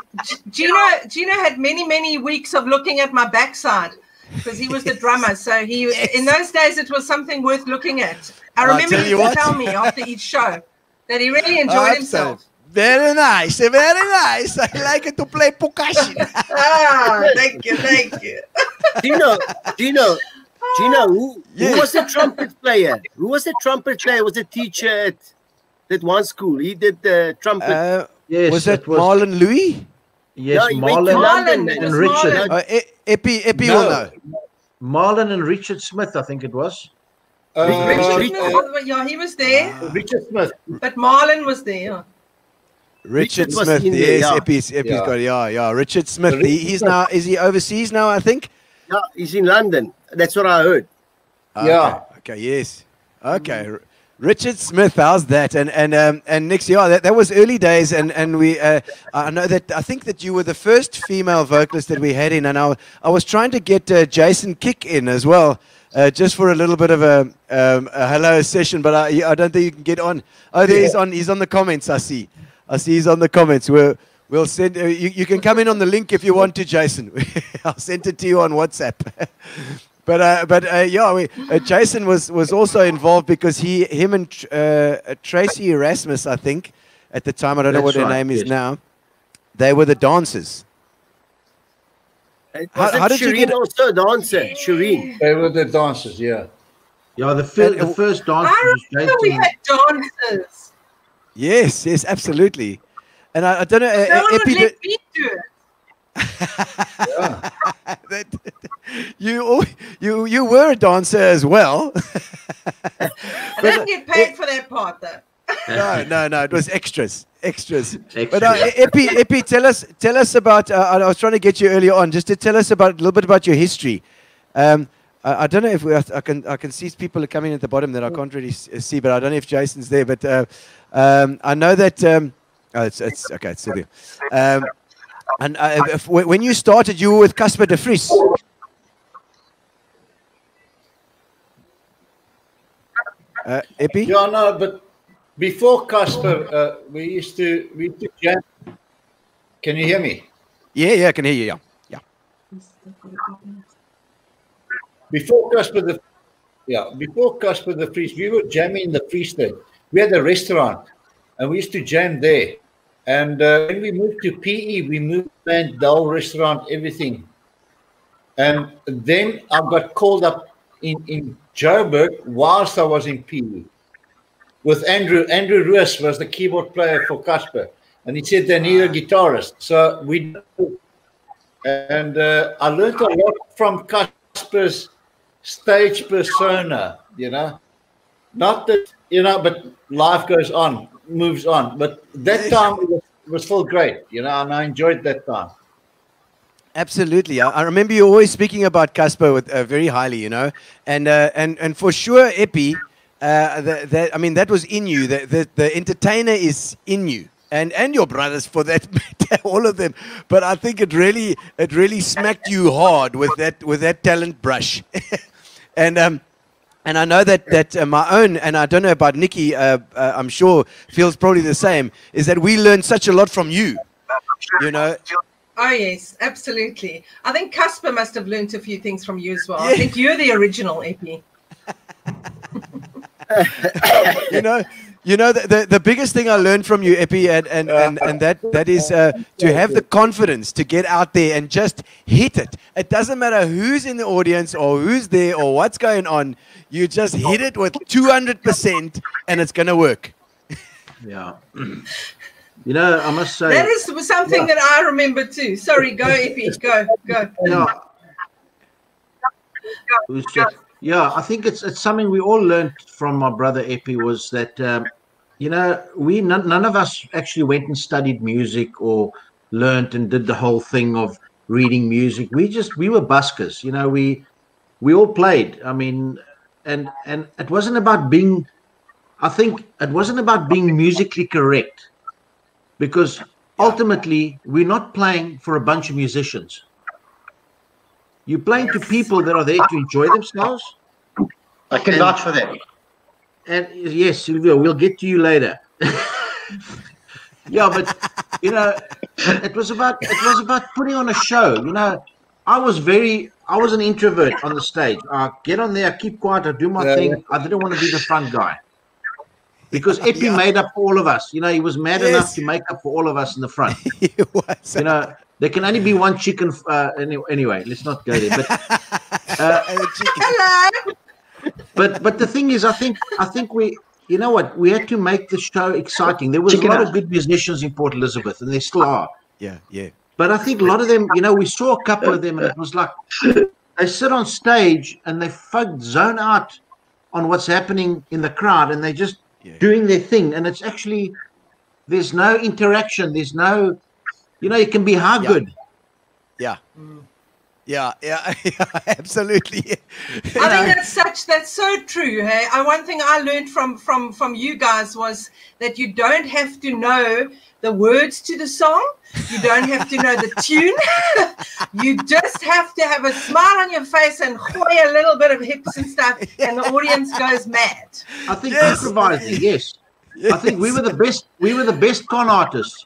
Gino had many weeks of looking at my backside because he was the drummer. So in those days it was something worth looking at. I remember tell he you would what. tell me after each show that he really enjoyed himself. Very nice, very nice. I like it to play percussion. Thank you. Gino, who was the trumpet player? Who was the trumpet player? Was a teacher at that one school. He did the trumpet. Yes, was that Marlon Louis? Yes, he went to Marlon London and Richard. Eppie will know. Marlon and Richard Smith, I think it was. Yeah, he was there. Richard Smith. But Marlon was there. Yeah. Richard was Smith, in there, yes, yeah. Eppie's Yeah. got, Richard Smith. He's now, is he overseas now, I think? Yeah, he's in London. That's what I heard. Yeah. Okay, yes. Okay. Richard Smith, how's that? And Nix, that was early days, and we I know that I think that you were the first female vocalist that we had in, and I was trying to get Jason Kieck in as well, just for a little bit of a hello session, but I don't think you can get on. Oh, there he's on the comments. I see he's on the comments. We'll send you can come in on the link if you want to, Jason. I'll send it to you on WhatsApp. But Jason was also involved because him and Tracy Erasmus, I think, at the time, I don't know what her name is now, they were the dancers. How did Shireen you get also a dancer? Shireen. They were the dancers, yeah. Yeah, the first dancer I was remember we had dancers. Yes, absolutely. And I don't know. No one would Eppie let me do it. You were a dancer as well. I didn't get paid for that part, though. No, it was extras. But Eppie, tell us about. I was trying to get you earlier on just to tell us a little bit about your history. I don't know if I can see people are coming at the bottom that I can't really see, but I don't know if Jason's there. But I know that. It's okay. It's Silvio. And when you started, you were with Casper de Vries. Yeah, Eppie? no, before Casper, we used to jam. Can you hear me? Yeah, I can hear you. Yeah. Before Casper the Priest, we were jamming in the Free State. We had a restaurant, and we used to jam there. And when we moved to PE, we moved to the whole restaurant, everything. And then I got called up in Joburg whilst I was in PE with Andrew. Andrew Ruiz was the keyboard player for Casper, and he said they need a guitarist. So and I learned a lot from Casper's stage persona, Not that, but life goes on, moves on. But that time it was still great, and I enjoyed that time. Absolutely. I remember you always speaking about Casper with very highly, and for sure, Eppie, that was in you. The entertainer is in you, and your brothers for that matter, all of them. But I think it really smacked you hard with that talent brush, and I know that my own, and I don't know about Niqui, I'm sure feels probably the same. Is that we learned such a lot from you, Oh, yes, absolutely. I think Casper must have learned a few things from you as well. Yeah. I think you're the original, Eppie. The biggest thing I learned from you, Eppie, and that is to have the confidence to get out there and just hit it. It doesn't matter who's in the audience or who's there or what's going on. You just hit it with 200% and it's going to work. Yeah. I must say that is something that I remember too. Sorry, go Eppie, go. Yeah, I think it's something we all learned from my brother Eppie was that none of us actually went and studied music or learned and did the whole thing of reading music. We were buskers. We all played. I mean, and it wasn't about being. I think it wasn't about being musically correct. Because ultimately, we're not playing for a bunch of musicians. You're playing to people that are there to enjoy themselves. I can vouch for that. And yes, Silvio, we'll get to you later. Yeah, but it was about putting on a show. I was an introvert on the stage. I get on there, I keep quiet, I do my thing. I didn't want to be the front guy. Because Eppie made up for all of us. He was mad enough to make up for all of us in the front. There can only be one chicken. Anyway, let's not go there. But the thing is, I think we, we had to make the show exciting. There was a lot of good musicians in Port Elizabeth, and there still are. Yeah. But I think a lot of them, we saw a couple of them, and it was like they sit on stage and they zone out on what's happening in the crowd, and they just doing their thing, and it's actually there's no interaction, there's no it can be good. Yeah, absolutely. I think that's so true. Hey, one thing I learned from you guys was that you don't have to know the words to the song. You don't have to know the tune. You just have to have a smile on your face and hoy a little bit of hips and stuff, and the audience goes mad. I think improvising, yes. I think we were the best. We were the best con artists.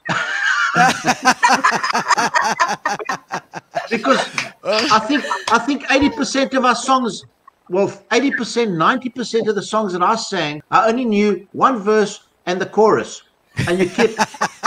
Because I think 80% of our songs, 80%, 90% of the songs that I sang, I only knew one verse and the chorus, and you kept.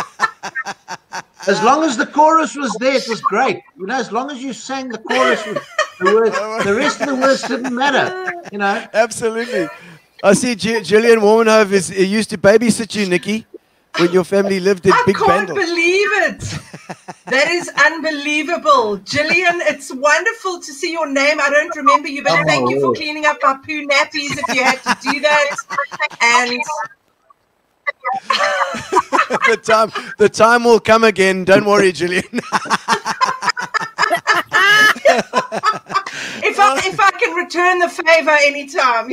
As long as the chorus was there, it was great. As long as you sang the chorus with the words, the rest of the words didn't matter. Absolutely. I see Gillian Warmanhove used to babysit you, Niqui, when your family lived in Big Bandel. I can't believe it. That is unbelievable. Gillian, it's wonderful to see your name. I don't remember you, but thank you for cleaning up our poo nappies if you had to do that. And the time will come again. Don't worry, Gillian. If I can return the favor anytime,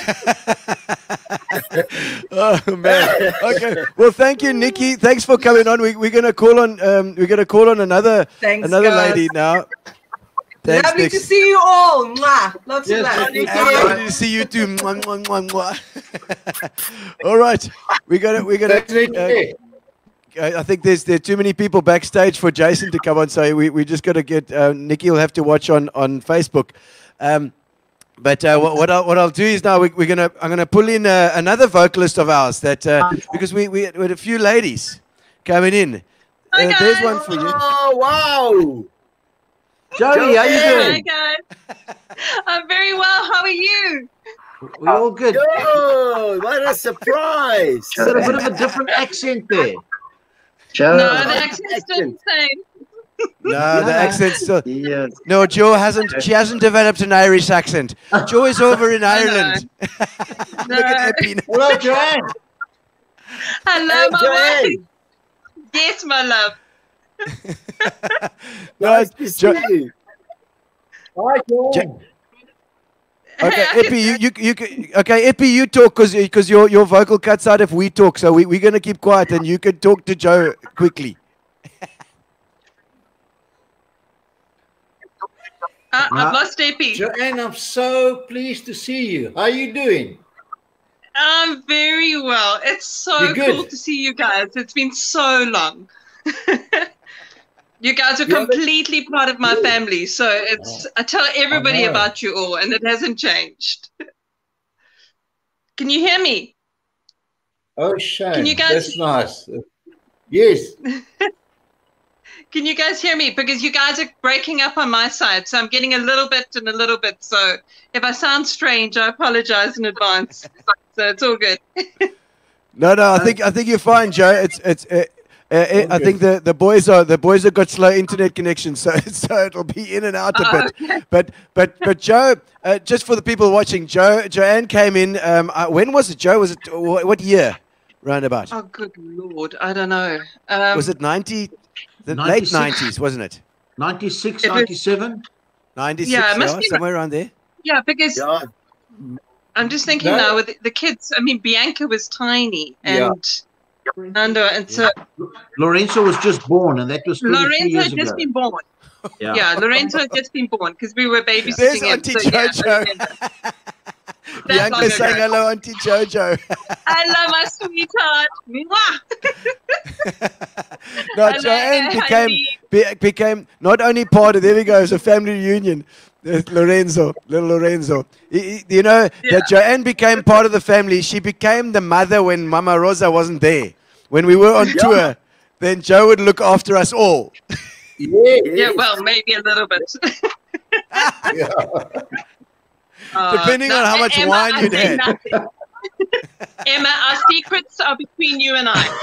Oh man. Okay. Well, thank you, Niqui. Thanks for coming on. We're gonna call on another guys. lady now. Thanks, Lovely Nix. to see you all. Mwah. Lots of love. Lovely to see you too. Mwah, mwah, mwah, mwah. All right, we got it. I think there are too many people backstage for Jason to come on, so we just got to get Niqui will have to watch on Facebook. But what I'll do is now I'm gonna pull in another vocalist of ours that because we had a few ladies coming in. There's one for you. Oh wow! Joey, how you doing? Hi guys. I'm very well. How are you? We're all good. Oh, what a surprise! Got a bit of a different accent there. No, the accent's still the same. No, the accent's still. Yes. No, Joe hasn't. She hasn't developed an Irish accent. Joe is over in Ireland. Look at Eppie. Hello, Joanne. Hello, my wife. Yes, my love. Nice to see you. Hi, Joanne. Okay, Eppie, Eppie, you talk because your vocal cuts out if we talk. So we're going to keep quiet and you can talk to Joe quickly. I've lost Eppie. Joanne, I'm so pleased to see you. How are you doing? I'm very well. It's so cool to see you guys. It's been so long. You guys are completely part of my family. So I tell everybody about you all and it hasn't changed. Can you hear me? Oh, Shane. Can you guys... That's nice. Yes. Can you guys hear me? Because you guys are breaking up on my side. So I'm getting a little bit and a little bit. So if I sound strange, I apologize in advance. So it's all good. No, I think you're fine, Joe. I think the boys have got slow internet connections, so it'll be in and out a bit. Okay. But Joe, just for the people watching, Joanne came in. When was it, Joe? Was it what year? Roundabout. Oh, good Lord, I don't know. Was it 90? The late 90s, wasn't it? 96, 97? 96, yeah, it must be somewhere around there. Yeah, because I'm just thinking now with the kids. I mean, Bianca was tiny, and Fernando, and so Lorenzo was just born, and that was 23 Lorenzo years had just ago. been born. Yeah, Lorenzo had just been born because we were babysitting There's him. Auntie So, Jojo. Bianca saying hello, Auntie Jojo. Hello, my sweetheart. Mwah. No, Joanne became not only part of, there we go, it's a family reunion. There's little Lorenzo. You know, that Joanne became part of the family. She became the mother when Mama Rosa wasn't there. When we were on tour, then Joe would look after us all. Yeah, well, maybe a little bit. Depending on how much wine you'd had. Emma, our secrets are between you and I.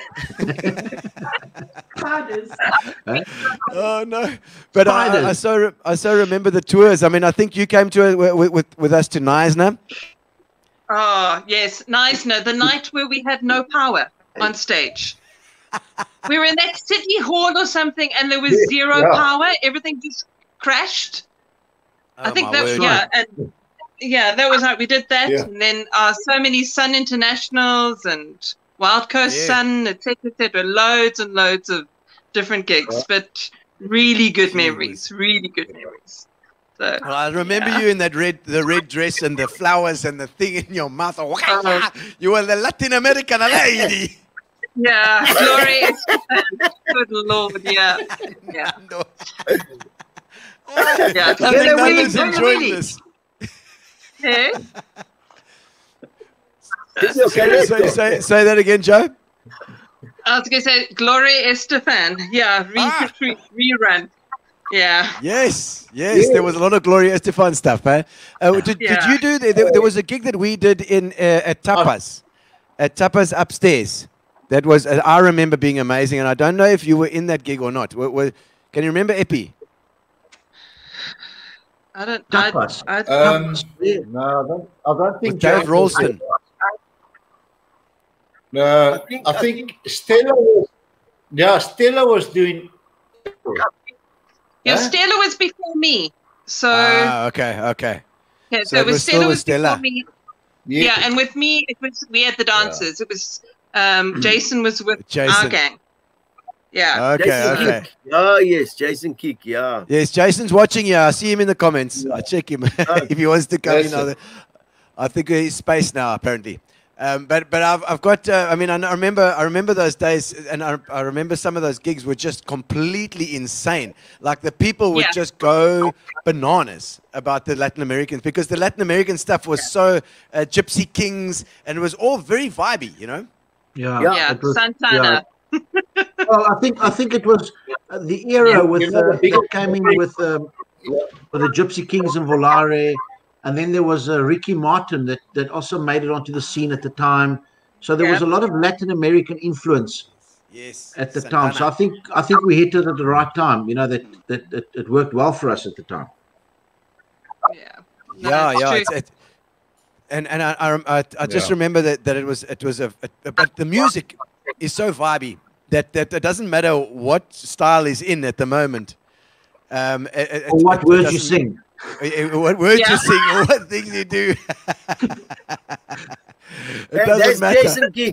Oh no! But I so remember the tours. I mean, I think you came to with us to Neisner. Oh yes, Neisner, the night where we had no power on stage. We were in that city hall or something, and there was zero power. Everything just crashed. I think that that was how we did that, and then so many Sun Internationals and Wild Coast Sun, etc., loads and loads of different gigs, but really good memories, really good memories. So, well, I remember you in the red dress and the flowers and the thing in your mouth. You were the Latin American lady. Yeah, glorious. Good Lord, yeah. Enjoying this. Hey? Say that again, Joe. I was going to say Gloria Estefan. Yeah, rerun. Yeah. Yes. There was a lot of Gloria Estefan stuff. Eh? Did you do? There was a gig that we did in at Tapas upstairs. That was I remember being amazing, and I don't know if you were in that gig or not. Can you remember Eppie? No, I don't think Dave Ralston. No, I think Stella was. Yeah, Stella was doing. Yeah, Stella was before me. So. Okay. Yeah, so it was Stella was before me. Yeah. And with me, we had the dancers. It was Jason was with our gang. Yeah. Okay, Jason okay. Kieck. Oh, yes, Jason Kieck, yeah. Yes, Jason's watching you. I see him in the comments. I check him if he wants to come in. I think he's space now, apparently. But I've got. I mean, I remember those days, and I remember some of those gigs were just completely insane. Like the people would just go bananas about the Latin Americans because the Latin American stuff was so Gypsy Kings, and it was all very vibey, you know. Yeah, Santana. Well, I think it was the era with that came in with the Gypsy Kings and Volare, and then there was Ricky Martin that also made it onto the scene at the time. So there was a lot of Latin American influence at the time. So I think we hit it at the right time. You know that it worked well for us at the time. And I just remember that it was but the music is so vibey that it doesn't matter what style is in at the moment. Or what words you sing. What words you sing or what things you do. It doesn't matter. Jason Kieck.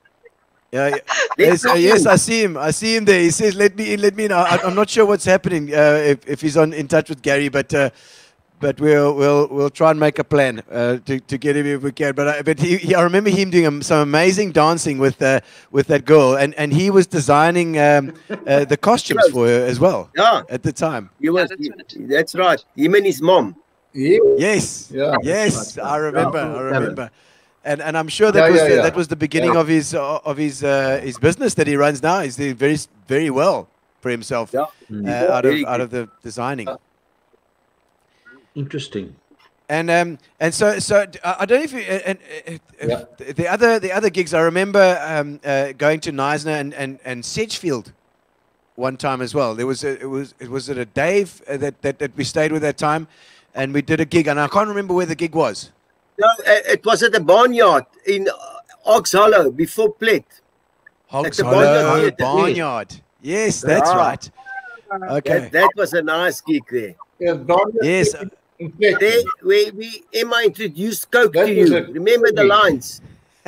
Yes, I see him. I see him there. He says, "Let me in. Let me in." I'm not sure what's happening. If he's in touch with Gary, but we'll try and make a plan to get him if we can. But I remember him doing some amazing dancing with that girl, and he was designing the costumes for her as well. Yeah, at the time. That's right. Him and his mom. Yes. Yes, I remember. And I'm sure that was the beginning of his business that he runs now. He's doing very, very well for himself out of the designing. Interesting. And so I don't know if you, the other gigs I remember going to Neisner and Sedgefield one time as well. It was at a Dave that we stayed with that time, and we did a gig, and I can't remember where the gig was. No, it was at the barnyard in Ox Hollow before Plet. Ox Hollow barnyard. Yes, that's right. Okay, that was a nice gig there. Yes. There, where Emma introduced Coke to you. Remember the lines?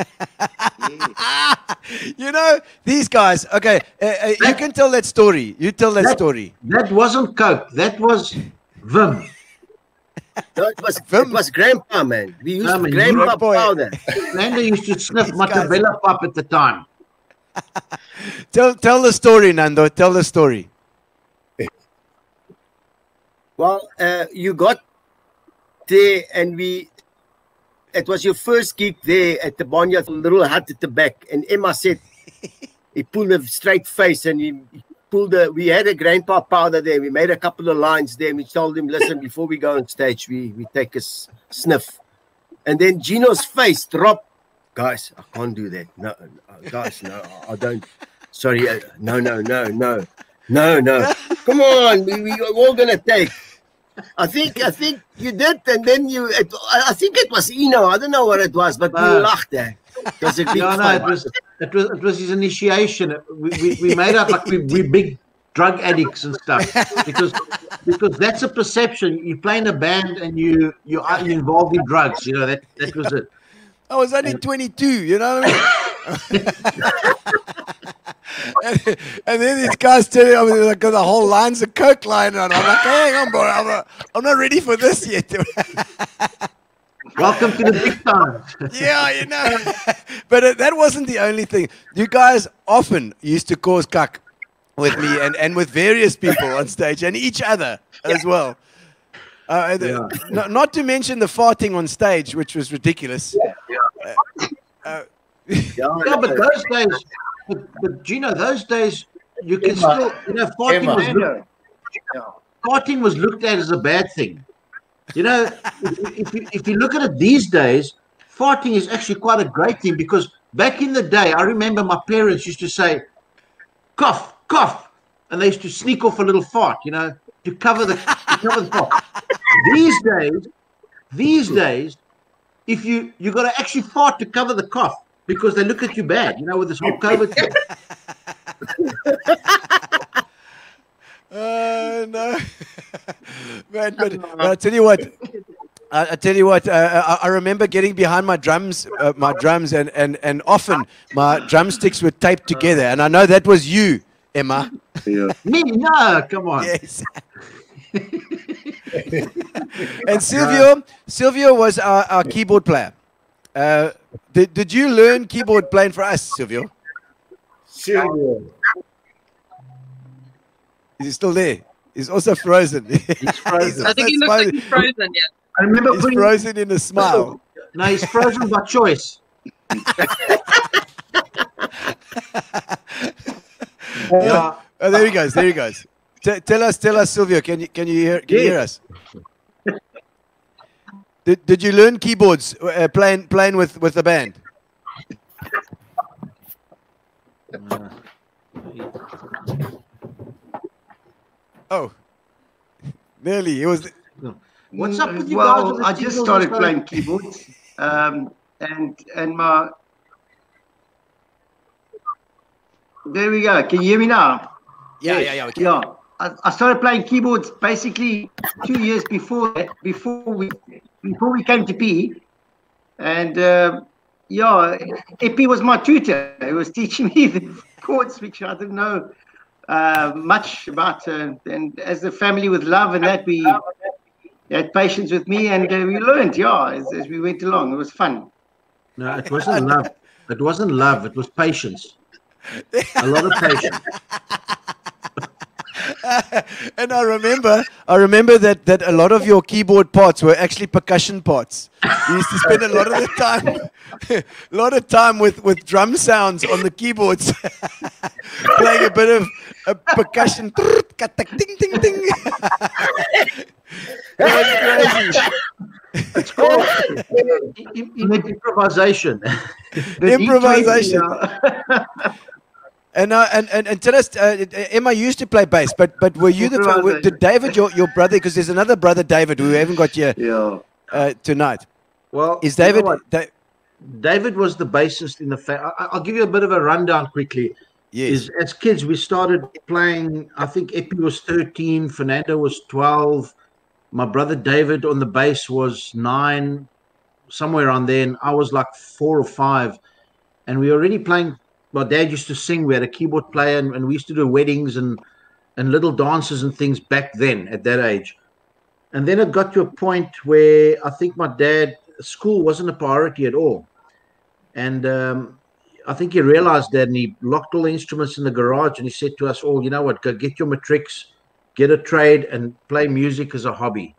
You know, these guys, okay, you can tell that story. You tell that story. That wasn't Coke. That was Vim. No, it was Grandpa, man. We used Grandpa powder. Nando used to sniff Matabella Pop at the time. Tell the story, Nando. Tell the story. Well, you got there, and it was your first gig there at the barnyard, little hut at the back. And Emma said, he pulled a straight face, and he pulled we had a Grandpa powder there. We made a couple of lines there. And we told him, listen, before we go on stage, we take a sniff. And then Gino's face dropped. Guys, I can't do that. No, guys, no, I don't. Sorry, no. Come on, we're all gonna take. I think you did, and then I think it was Eno. I don't know what it was, but we laughed there. It was his initiation. We made up like we big drug addicts and stuff because that's a perception. You play in a band and you're involved in drugs. You know that was it. I was only 22. You know what I mean? and then these guys tell me like got the whole lines of Coke lying on. I'm like, hang on, bro. I'm not ready for this yet. Welcome to the big time. Yeah, you know. But that wasn't the only thing. You guys often used to cause cuck with me and with various people on stage and each other as well. Not to mention the farting on stage, which was ridiculous. But those days, but Gino, those days you can still, farting was looked at as a bad thing. You know, if you look at it these days, farting is actually quite a great thing because back in the day, I remember my parents used to say, cough, cough, and they used to sneak off a little fart, you know, to cover the fart. These days, if you got to actually fart to cover the cough because they look at you bad, you know, with this whole COVID thing. No. but I tell you what. I remember getting behind my drums, and often my drumsticks were taped together, and I know that was you Emma. Me? No, come on. Yes. And Silvio was our keyboard player. Did you learn keyboard playing for us, Silvio? Silvio. Is he still there? He's also frozen. He's frozen. I think he looks like he's frozen, yeah. I remember he's frozen in a smile. No, he's frozen by choice. Yeah. Oh, there he goes. There he goes. Tell us, Silvio. Can you hear us? Did you learn keyboards playing with the band? Oh, nearly. It was. What's up with you well, guys? I just started playing keyboards, and my. There we go. Can you hear me now? Yeah. Yeah. I started playing keyboards basically 2 years before that, before we came to PE, and Eppie was my tutor. He was teaching me the chords, which I didn't know much about. And as a family with love and that, we had patience with me, and we learned, as we went along. It was fun. No, it wasn't love. It wasn't love. It was patience. A lot of patience. And I remember that a lot of your keyboard parts were actually percussion parts. You used to spend a lot of time with drum sounds on the keyboards, playing a bit of percussion. Ding ding ding. That's crazy. It's called improvisation. Improvisation. And tell us, Emma used to play bass, but were you did David, your brother, because there's another brother, David, who we haven't got here tonight. Well, is David? David was the bassist in the family. I'll give you a bit of a rundown quickly. Yes. As kids, we started playing. I think Eppie was 13, Fernando was 12, my brother David on the bass was 9, somewhere around there, and I was like 4 or 5, and we were already playing. My dad used to sing. We had a keyboard player, and we used to do weddings and little dances and things back then at that age. And then it got to a point where I think my dad, school wasn't a priority at all. And I think he realized that, and he locked all the instruments in the garage, and he said to us all, you know what, go get your matrics, get a trade, and play music as a hobby.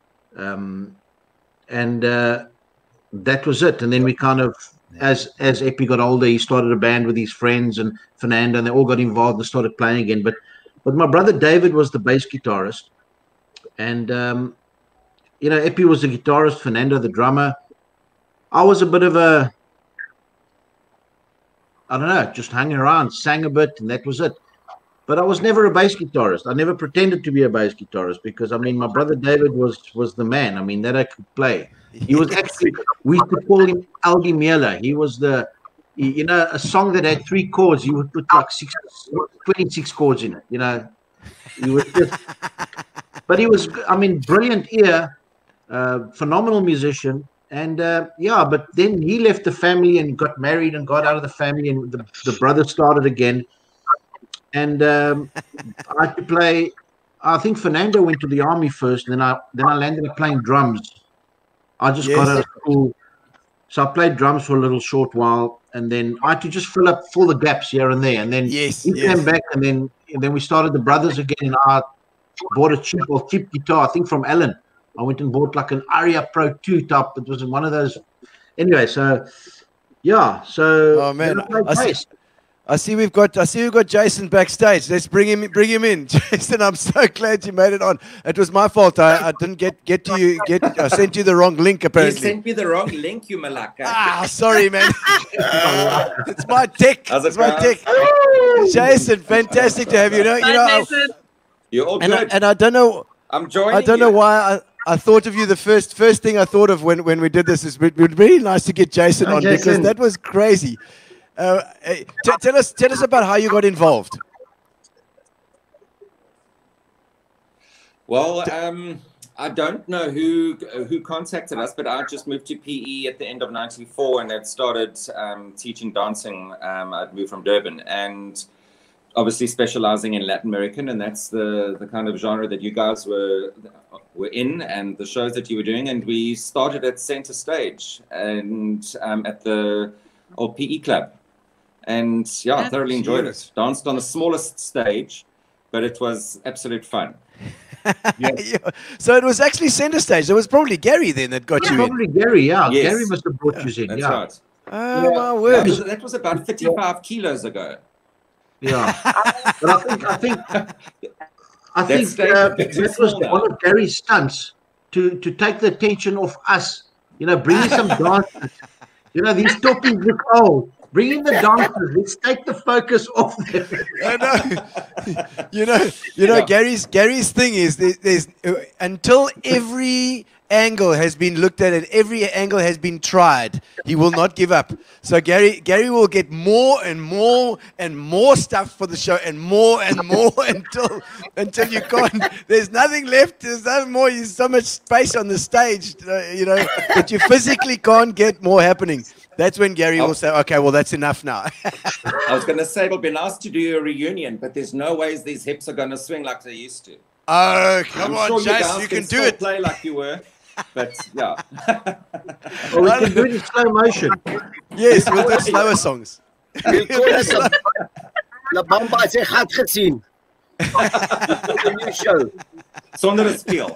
That was it. And then we kind of, as Eppie got older, he started a band with his friends and Fernando, and they all got involved and started playing again. But my brother David was the bass guitarist, and Eppie was the guitarist, Fernando the drummer. I was a bit of a, I don't know, just hanging around, sang a bit, and that was it. But I was never a bass guitarist. I never pretended to be a bass guitarist because, I mean, my brother David was the man. I mean, that I could play. He was actually, we used to call him Aldi Miele. He was the, a song that had 3 chords, you would put like 26 chords in it, He was just, but he was, I mean, brilliant ear, phenomenal musician. And but then he left the family and got married and got out of the family, and the brother started again. And I had to play. I think Fernando went to the army first, and then I landed up playing drums. I just got out of school, so I played drums for a little short while, and then I had to just fill the gaps here and there. And then he came back, and then we started the brothers again. And I bought a cheap guitar, I think from Ellen. I went and bought like an Aria Pro 2 top. It was one of those. Anyway, so yeah, so. Oh man, I see we've got Jason backstage. Let's bring him in. Jason, I'm so glad you made it on. It was my fault. I didn't get to you. I sent you the wrong link apparently. You sent me the wrong link, you malaka. Sorry, man. It's my tech. It's my tech. Jason, fantastic to have you. You're all good. And I don't know. I'm joining. I don't know why I thought of you. The first thing I thought of when we did this is it would be really nice to get Jason on because that was crazy. Tell us about how you got involved. Well, I don't know who contacted us, but I just moved to PE at the end of '94 and had started teaching dancing. I'd moved from Durban, and obviously specializing in Latin American, and that's the kind of genre that you guys were in, and the shows that you were doing. And we started at Center Stage and at the old PE club, and yeah, thoroughly enjoyed it. Danced on the smallest stage, but it was absolute fun. So it was actually Center Stage. It was probably Gary then that got you in. Probably Gary, yeah. Yes. Gary must have brought you in, That's yeah. right. Oh, my word. That was about 55 kilos ago. Yeah. But I think That's that was one of Gary's stunts to take the attention off us. You know, bring in some dancers. You know, these talking look old. Bring in the dancers. Let's take the focus off them. I know. You know. Gary's thing is there's until every angle has been looked at and every angle has been tried, he will not give up. So Gary will get more and more and more stuff for the show and more until you can't. There's nothing left. There's nothing more. There's so much space on the stage, you know, that you physically can't get more happening. That's when Gary will say, okay, well, that's enough now. I was going to say, it'll be nice to do a reunion, but there's no ways these hips are going to swing like they used to. Oh, come on, sure Jace, you can do it. Play like you were, but yeah. Well, we can do it in slow motion. Yes, we'll do slower songs. La Bamba se gaat gezien. The new show. Zonder het speel.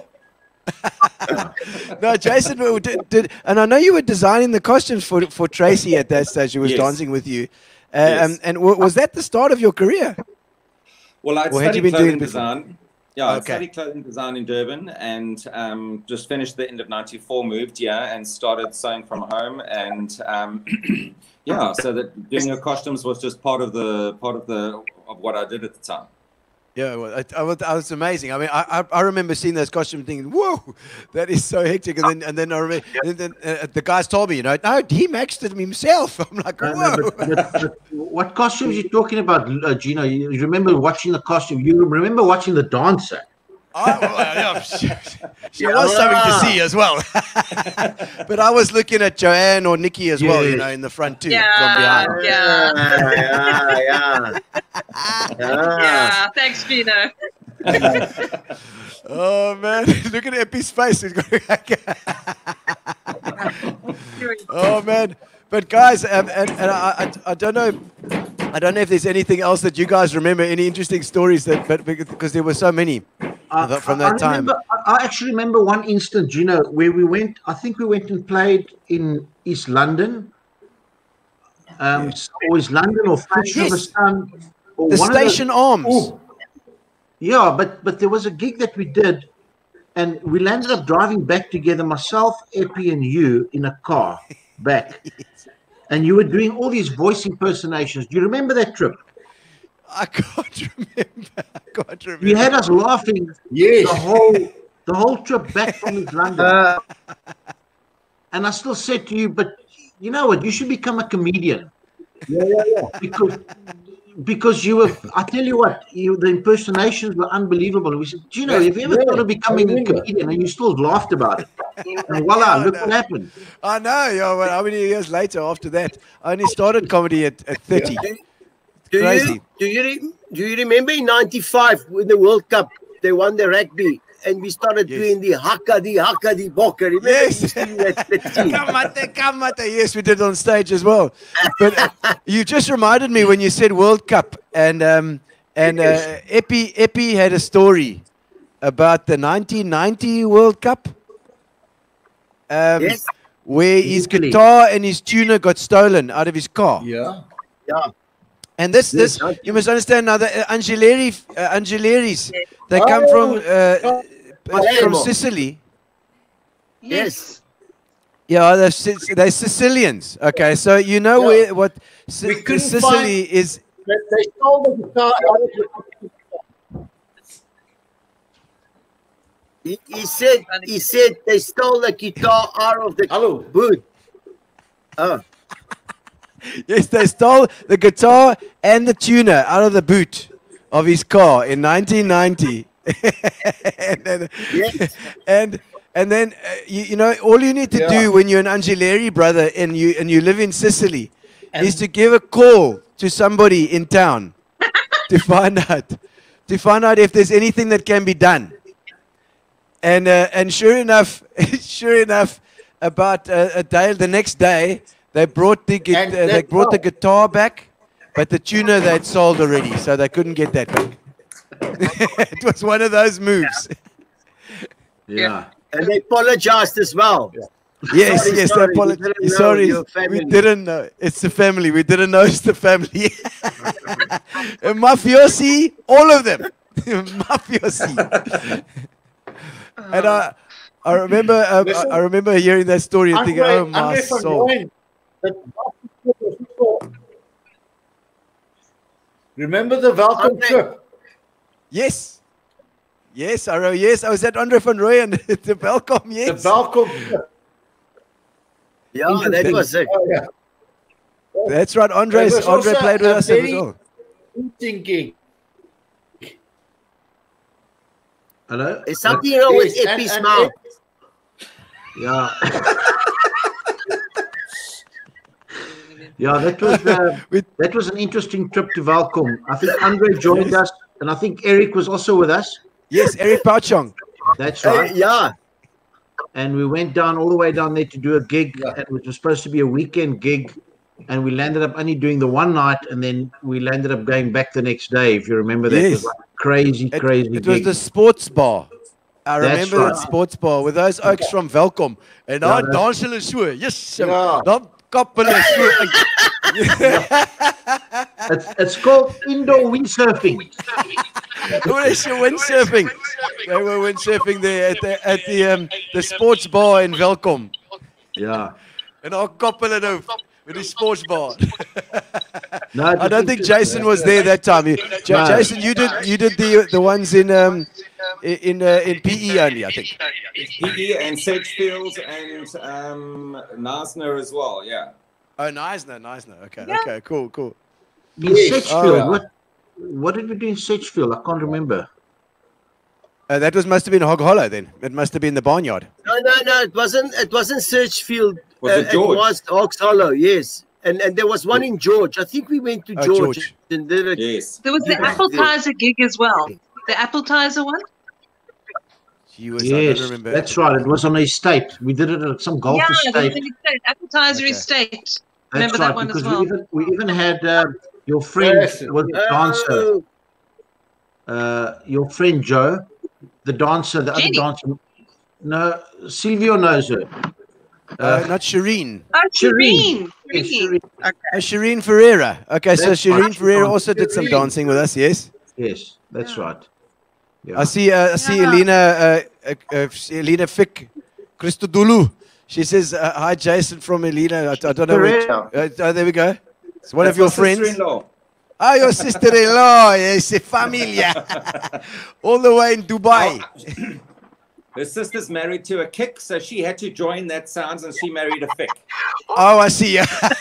No, Jason did, and I know you were designing the costumes for Tracy at that stage. She was dancing with you, Yes. and was that the start of your career? Well, I Or had you studied been doing clothing it before? design. Yeah, I Okay. studied clothing design in Durban, and just finished the end of '94, moved here, and started sewing from home. And yeah, so that doing your costumes was just part of what I did at the time. Yeah, well, I was amazing. I mean, I remember seeing those costumes thinking, whoa, that is so hectic. And then I remember, the guys told me, you know, no, he matched it himself. I'm like, whoa. But what costumes are you talking about, Gino? You remember watching the costume? You remember watching the dancer? Oh, well, yeah, she was something to see as well. But I was looking at Joanne or Niqui as well, you know, in the front too, from behind. Yeah, thanks, Gino. Oh, man. Look at Eppie's face. He's going, oh, man. But, guys, and I don't know. I don't know if there's anything else that you guys remember, any interesting stories, but because there were so many from that time. I actually remember one instant, Gino, where we went, I think we went and played in East London, or East London or Fitch Leedes. The Station Arms. Oh, yeah, but there was a gig that we did, and we landed up driving back together, myself, Eppie, and you, in a car back. And you were doing all these voice impersonations. Do you remember that trip? I can't remember. You had us laughing the whole trip back from East London. And I still said to you, but you know what? You should become a comedian. Yeah. Because you were, I tell you what, the impersonations were unbelievable. We said, Gino, have you ever thought of becoming a comedian? And you still laughed about it. And voila, look what happened. I know. Yeah, well, how many years later after that? I only started comedy at 30. Crazy. Do you remember in '95 when the World Cup, they won the rugby, and we started doing the haka di bokker. Remember? Yes. That Kamate. Yes, we did it on stage as well. But you just reminded me when you said World Cup, and Eppie had a story about the 1990 World Cup. Where his guitar and his tuner got stolen out of his car. Yeah. And this you must understand now. The Angeleris, they come from Sicily. Yes. Yeah, they're Sicilians. Okay, so you know what Sicily is. They stole the guitar out of the He said they stole the guitar out of the boot. Oh. Yes, they stole the guitar and the tuner out of the boot of his car in 1990. and then you know, all you need to do when you're an Angileri brother and you live in Sicily is to give a call to somebody in town to find out if there's anything that can be done. And sure enough, about the next day, they brought the guitar back, but the tuner they'd sold already, so they couldn't get that back. It was one of those moves. Yeah. And they apologized as well. Yes, Sorry, yes, sorry, they apologized. we didn't know Sorry, your family. we didn't know. It's the family. We didn't know it's the family. Mafiosi, all of them. Mafiosi. And I remember hearing that story and thinking, oh my soul. Remember the welcome trip? Yes. Yes, I was at Andre van Rooyen and the welcome, yes. The welcome trip. Yeah, that was it. Oh, yeah. That's right. Andre played with us as well. Thinking. Hello? There's something wrong with Eppie's mouth. Yeah. Yeah, that was an interesting trip to Welkom. I think Andre joined us, and I think Eric was also with us. Yes, Eric Pauchong. That's right. Yeah. And we went down all the way down there to do a gig, and it was supposed to be a weekend gig, and we landed up only doing the one night, and then we landed up going back the next day. If you remember that, Yes. it was like crazy It gig. was the sports bar. I That's remember right. that sports bar with those oaks from Welkom. En Ja, dan dans hulle so. Yes. Ja. Dan kap hulle so. It's called indoor windsurfing. Windsurfing. They were windsurfing there at the sports bar in Welkom. Yeah. En dan kap hulle nou with the sports bar. No, I don't think Jason was there that time. Jason, you did the ones in PE only, I think. PE and Sedgefield and Nasner as well, yeah. Oh, Neisner. Okay, cool. In Sedgefield, what did we do in Sedgefield? I can't remember. That must have been Hog Hollow then. It must have been the barnyard. No, it wasn't Searchfield. Was it George? It was Hawks Hollow, yes. And there was one in George. I think we went to George. And did it. Yes. There was the Appetizer gig as well. The Appetizer one? Yes, that's right. It was on a estate. We did it at some golf There was estate. an estate. Appetizer estate. Remember That's that right, one as because well? we even had your friend was the dancer. Your friend Joe, the dancer, the Jenny. other dancer. No, Silvio knows her. Not Shireen. Oh, Shireen. Yes, Shireen. Shireen Ferreira. Okay, so That's Shireen right. Ferreira also did some dancing with us, yes? Yes, that's right. Yeah. I see Elena Fick Christodoulou. She says, hi, Jason from Elena. I don't know which. There we go. It's one of your friends. Sister-in-law. Ah, your sister-in-law. Yes, familia. All the way in Dubai. Her sister's married to a Kieck, so she had to join that sounds and she married a Fick. Oh, I see.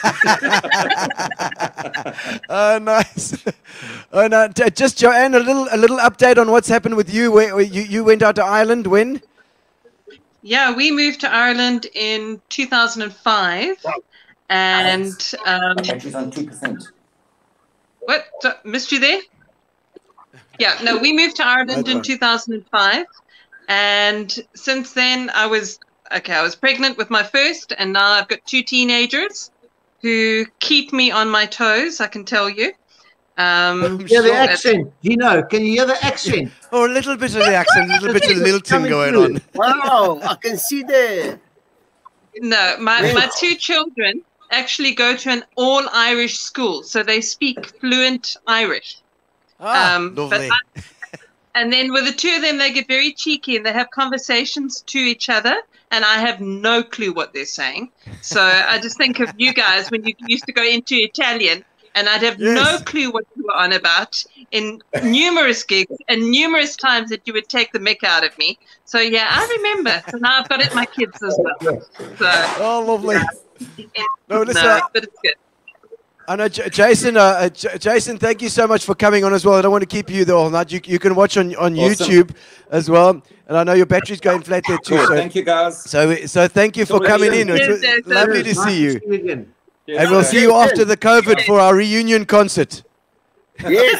Oh, nice. Oh, no. Just Joanne, a little update on what's happened with you. Where you went out to Ireland when? Yeah, we moved to Ireland in 2005. And Battery's on 2%. what? Missed you there? Yeah, no, we moved to Ireland in 2005. And since then, I was pregnant with my first, and now I've got two teenagers who keep me on my toes, I can tell you. Hear the accent, Gino. Can you hear the accent? Oh, a little bit of the accent, a little bit of lilting going on. Wow, I can see that. No, my two children actually go to an all-Irish school, so they speak fluent Irish. Lovely. And then with the two of them, they get very cheeky and they have conversations to each other, and I have no clue what they're saying. So I just think of you guys when you used to go into Italian, and I'd have no clue what you were on about in numerous gigs and numerous times that you would take the mick out of me. So yeah, I remember. So now I've got it in my kids as well. So, oh, lovely. No, listen, but it's good. I know, Jason. Jason, thank you so much for coming on as well. I don't want to keep you the whole night. You can watch on YouTube as well. And I know your battery's going flat there too. Cool. So, Thank you, guys. So thank you for coming in. It's lovely to see you. And we'll see you after the COVID for our reunion concert. Yes.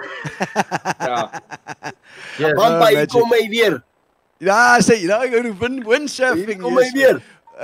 Ja. Pampa, hier kom my weer. Ja, sê jy, nou gaan windsurfing. Kom my weer.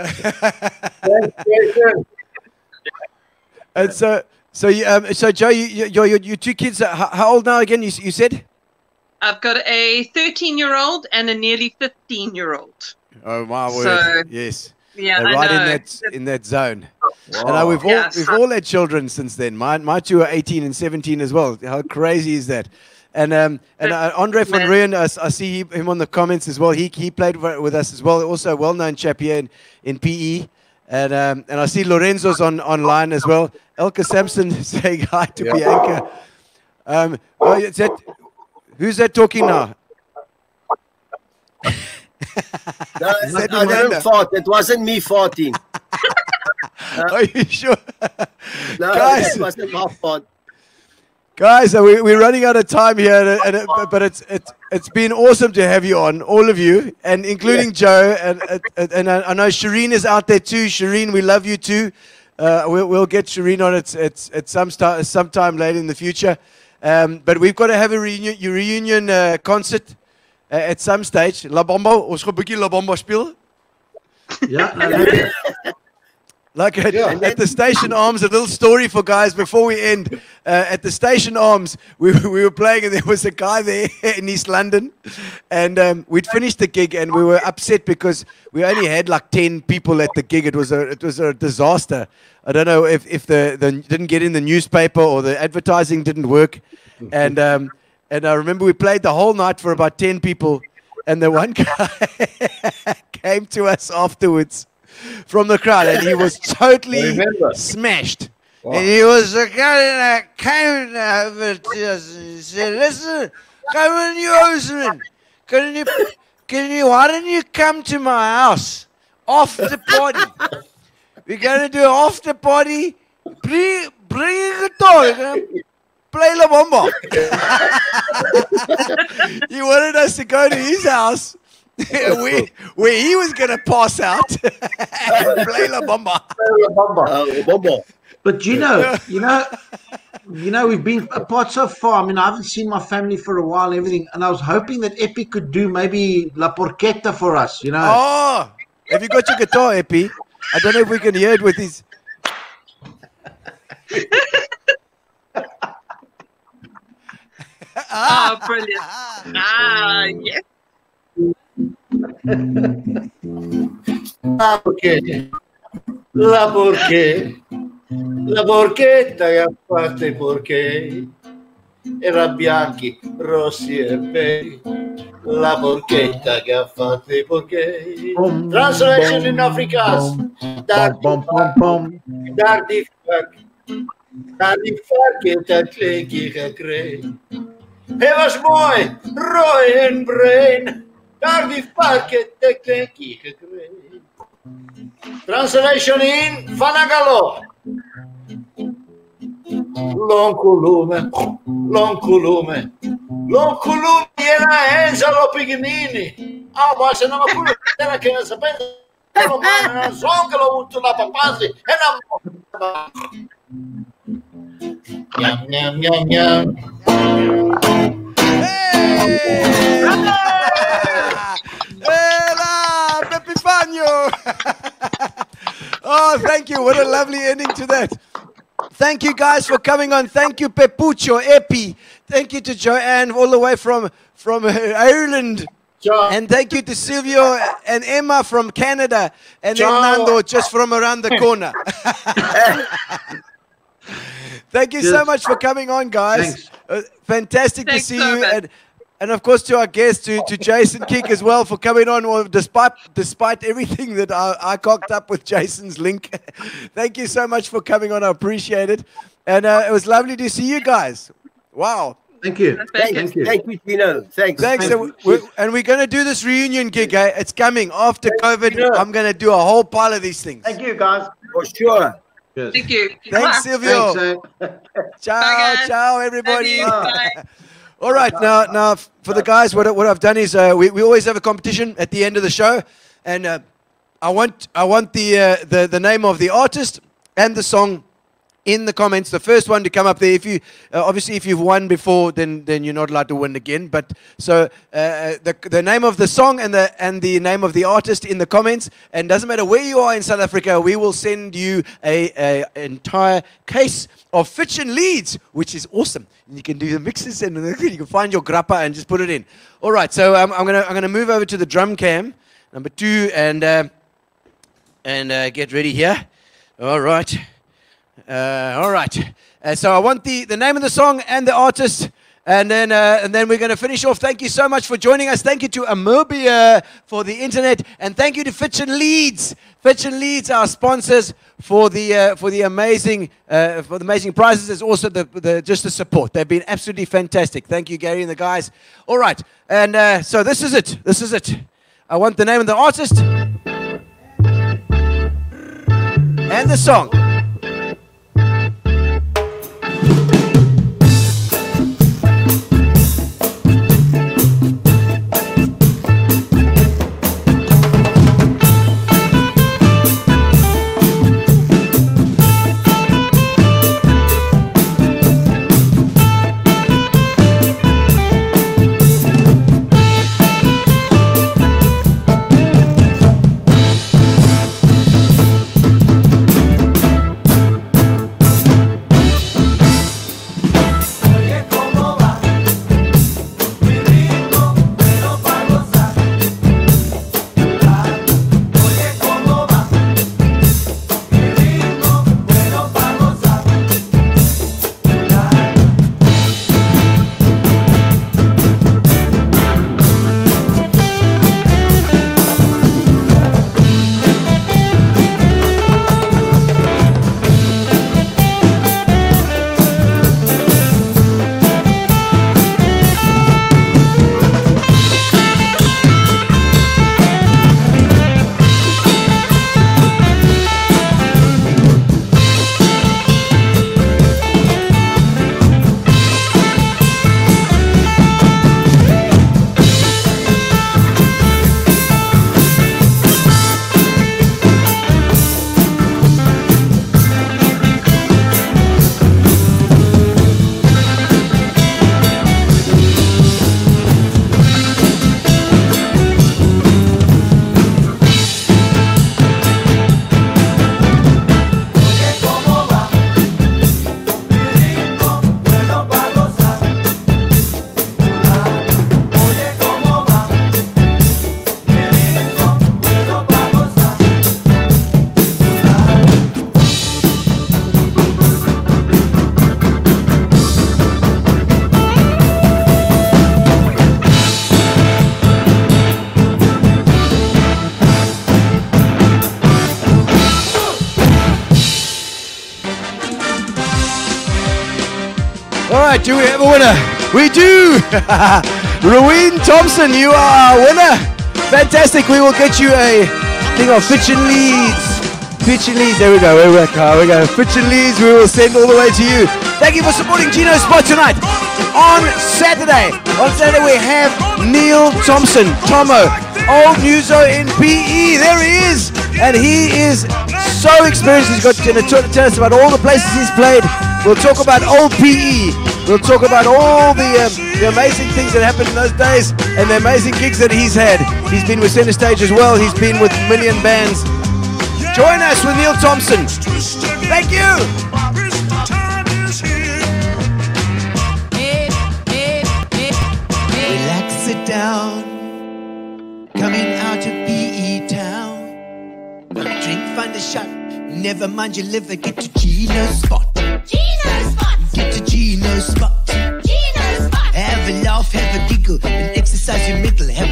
And so Joe, your two kids, how old now again? You said? I've got a 13-year-old and a nearly 15-year-old. Oh my word! So, yes. Yeah, They're I right know. in that zone. Wow. And we've Yes. all had children since then. My two are 18 and 17 as well. How crazy is that? And Andre van Rooyen, I see him on the comments as well. He played with us as well. Also a well-known chap here in PE. And I see Lorenzo's online as well. Elke Sampson saying hi to Bianca. Who's that talking now? No, I didn't fart. It wasn't me farting. Are you sure? No, Guys, it wasn't my fault. Guys, we're running out of time here, but it's been awesome to have you on, all of you, and including Joe, and I know Shireen is out there too. Shireen, we love you too. We'll get Shireen on at sometime later in the future. But we've got to have a reunion concert at some stage. La Bomba, ons gaan 'n bietjie La Bomba speel. Ja. Like at the Station Arms, a little story for guys before we end. At the Station Arms, we were playing, and there was a guy there in East London, and we'd finished the gig, and we were upset because we only had like 10 people at the gig. It was a disaster. I don't know if the didn't get in the newspaper or the advertising didn't work, and I remember we played the whole night for about 10 people, and the one guy came to us afterwards from the crowd, and he was totally smashed. Wow. And he was came over to us and he said, "Listen, come on, you Osman, why don't you come to my house after party? We're going to do an after party. Bring a guitar. We're going to play La Bomba." He wanted us to go to his house where he was going to pass out and play La Bomba. But Gino, you know, we've been apart so far. I mean, I haven't seen my family for a while and everything, and I was hoping that Eppie could do maybe La Porchetta for us, you know. Oh, have you got your guitar, Eppie? I don't know if we can hear it with his... Brilliant. Yes. La porchetta che ha fatto i porchei era bianchi, rossi e bei. La porchetta che ha fatto i porchei. Translation in Afrikaans. Daar die varken dat kleedje gekregen. Hij was mooi, rooi en bruin. Daar die varken dat kleedje gekregen. Translation in Vanagalo. L'onculume era Angelo Pignini. Ah, ma se non lo pure era che non sapete, ma non so che l'ho avuto la papasi e la... Yum, yum, yum, yum. Ela, Pepifano! Oh, thank you. What a lovely ending to that. Thank you guys for coming on. Thank you, Pepucho, Eppie. Thank you to Joanne all the way from Ireland. Ciao. And thank you to Silvio and Emma from Canada. And Ciao. then Nando just from around the corner. Thank you so much for coming on, guys. Fantastic Thanks to see so you. much. And of course to our guests, to Jason Kieck as well for coming on, well, despite everything that I cocked up with Jason's link. Thank you so much for coming on. I appreciate it. And it was lovely to see you guys. Wow. Thank you. Thank you, Gino. Thanks. And we're going to do this reunion gig. It's coming after COVID. I'm going to do a whole pile of these things. Thank you, guys. For sure. Yes. Thank you. Thanks, Silvio. Ciao, guys. ciao, everybody. Bye. All right, now for the guys, what I've done is we always have a competition at the end of the show, and I want the name of the artist and the song in the comments. The first one to come up there. If you obviously if you've won before, then you're not allowed to win again. But so the name of the song and the name of the artist in the comments. And doesn't matter where you are in South Africa, we will send you a entire case of Fitch and Leedes, which is awesome. And you can do the mixes and you can find your grappa and just put it in. All right. So I'm gonna move over to the drum cam number 2 and get ready here. All right. So I want the name of the song and the artist, and then we're going to finish off. Thank you so much for joining us. Thank you to Amobia for the internet, and thank you to Fitch and Leedes. Fitch and Leedes, our sponsors for the amazing prizes. There's also just the support. They've been absolutely fantastic. Thank you, Gary and the guys. All right, and so this is it. This is it. I want the name of the artist and the song. right, do we have a winner? We do! Roween Thompson, you are our winner. Fantastic. We will get you a thing of Fitch and Leedes. Fitch and Leedes, there we go. There we go. Fitch and Leedes, we will send all the way to you. Thank you for supporting Gino's Spot tonight. On Saturday we have Neil Thompson, Tomo, old Newso in PE. There he is. And he is so experienced. He's going to tell us about all the places he's played. We'll talk about old PE. We'll talk about all the amazing things that happened in those days and the amazing gigs that he's had. He's been with Center Stage as well. He's been with million bands. Join us with Neil Thompson. Thank you. Relax, sit down. Coming out of PE town. Drink, find a shot. Never mind your liver. Get to Gino's Spot. Gino's Spot. Get to Gino's Spot. Gino's Spot. Have a laugh, have a giggle, and exercise your middle. Have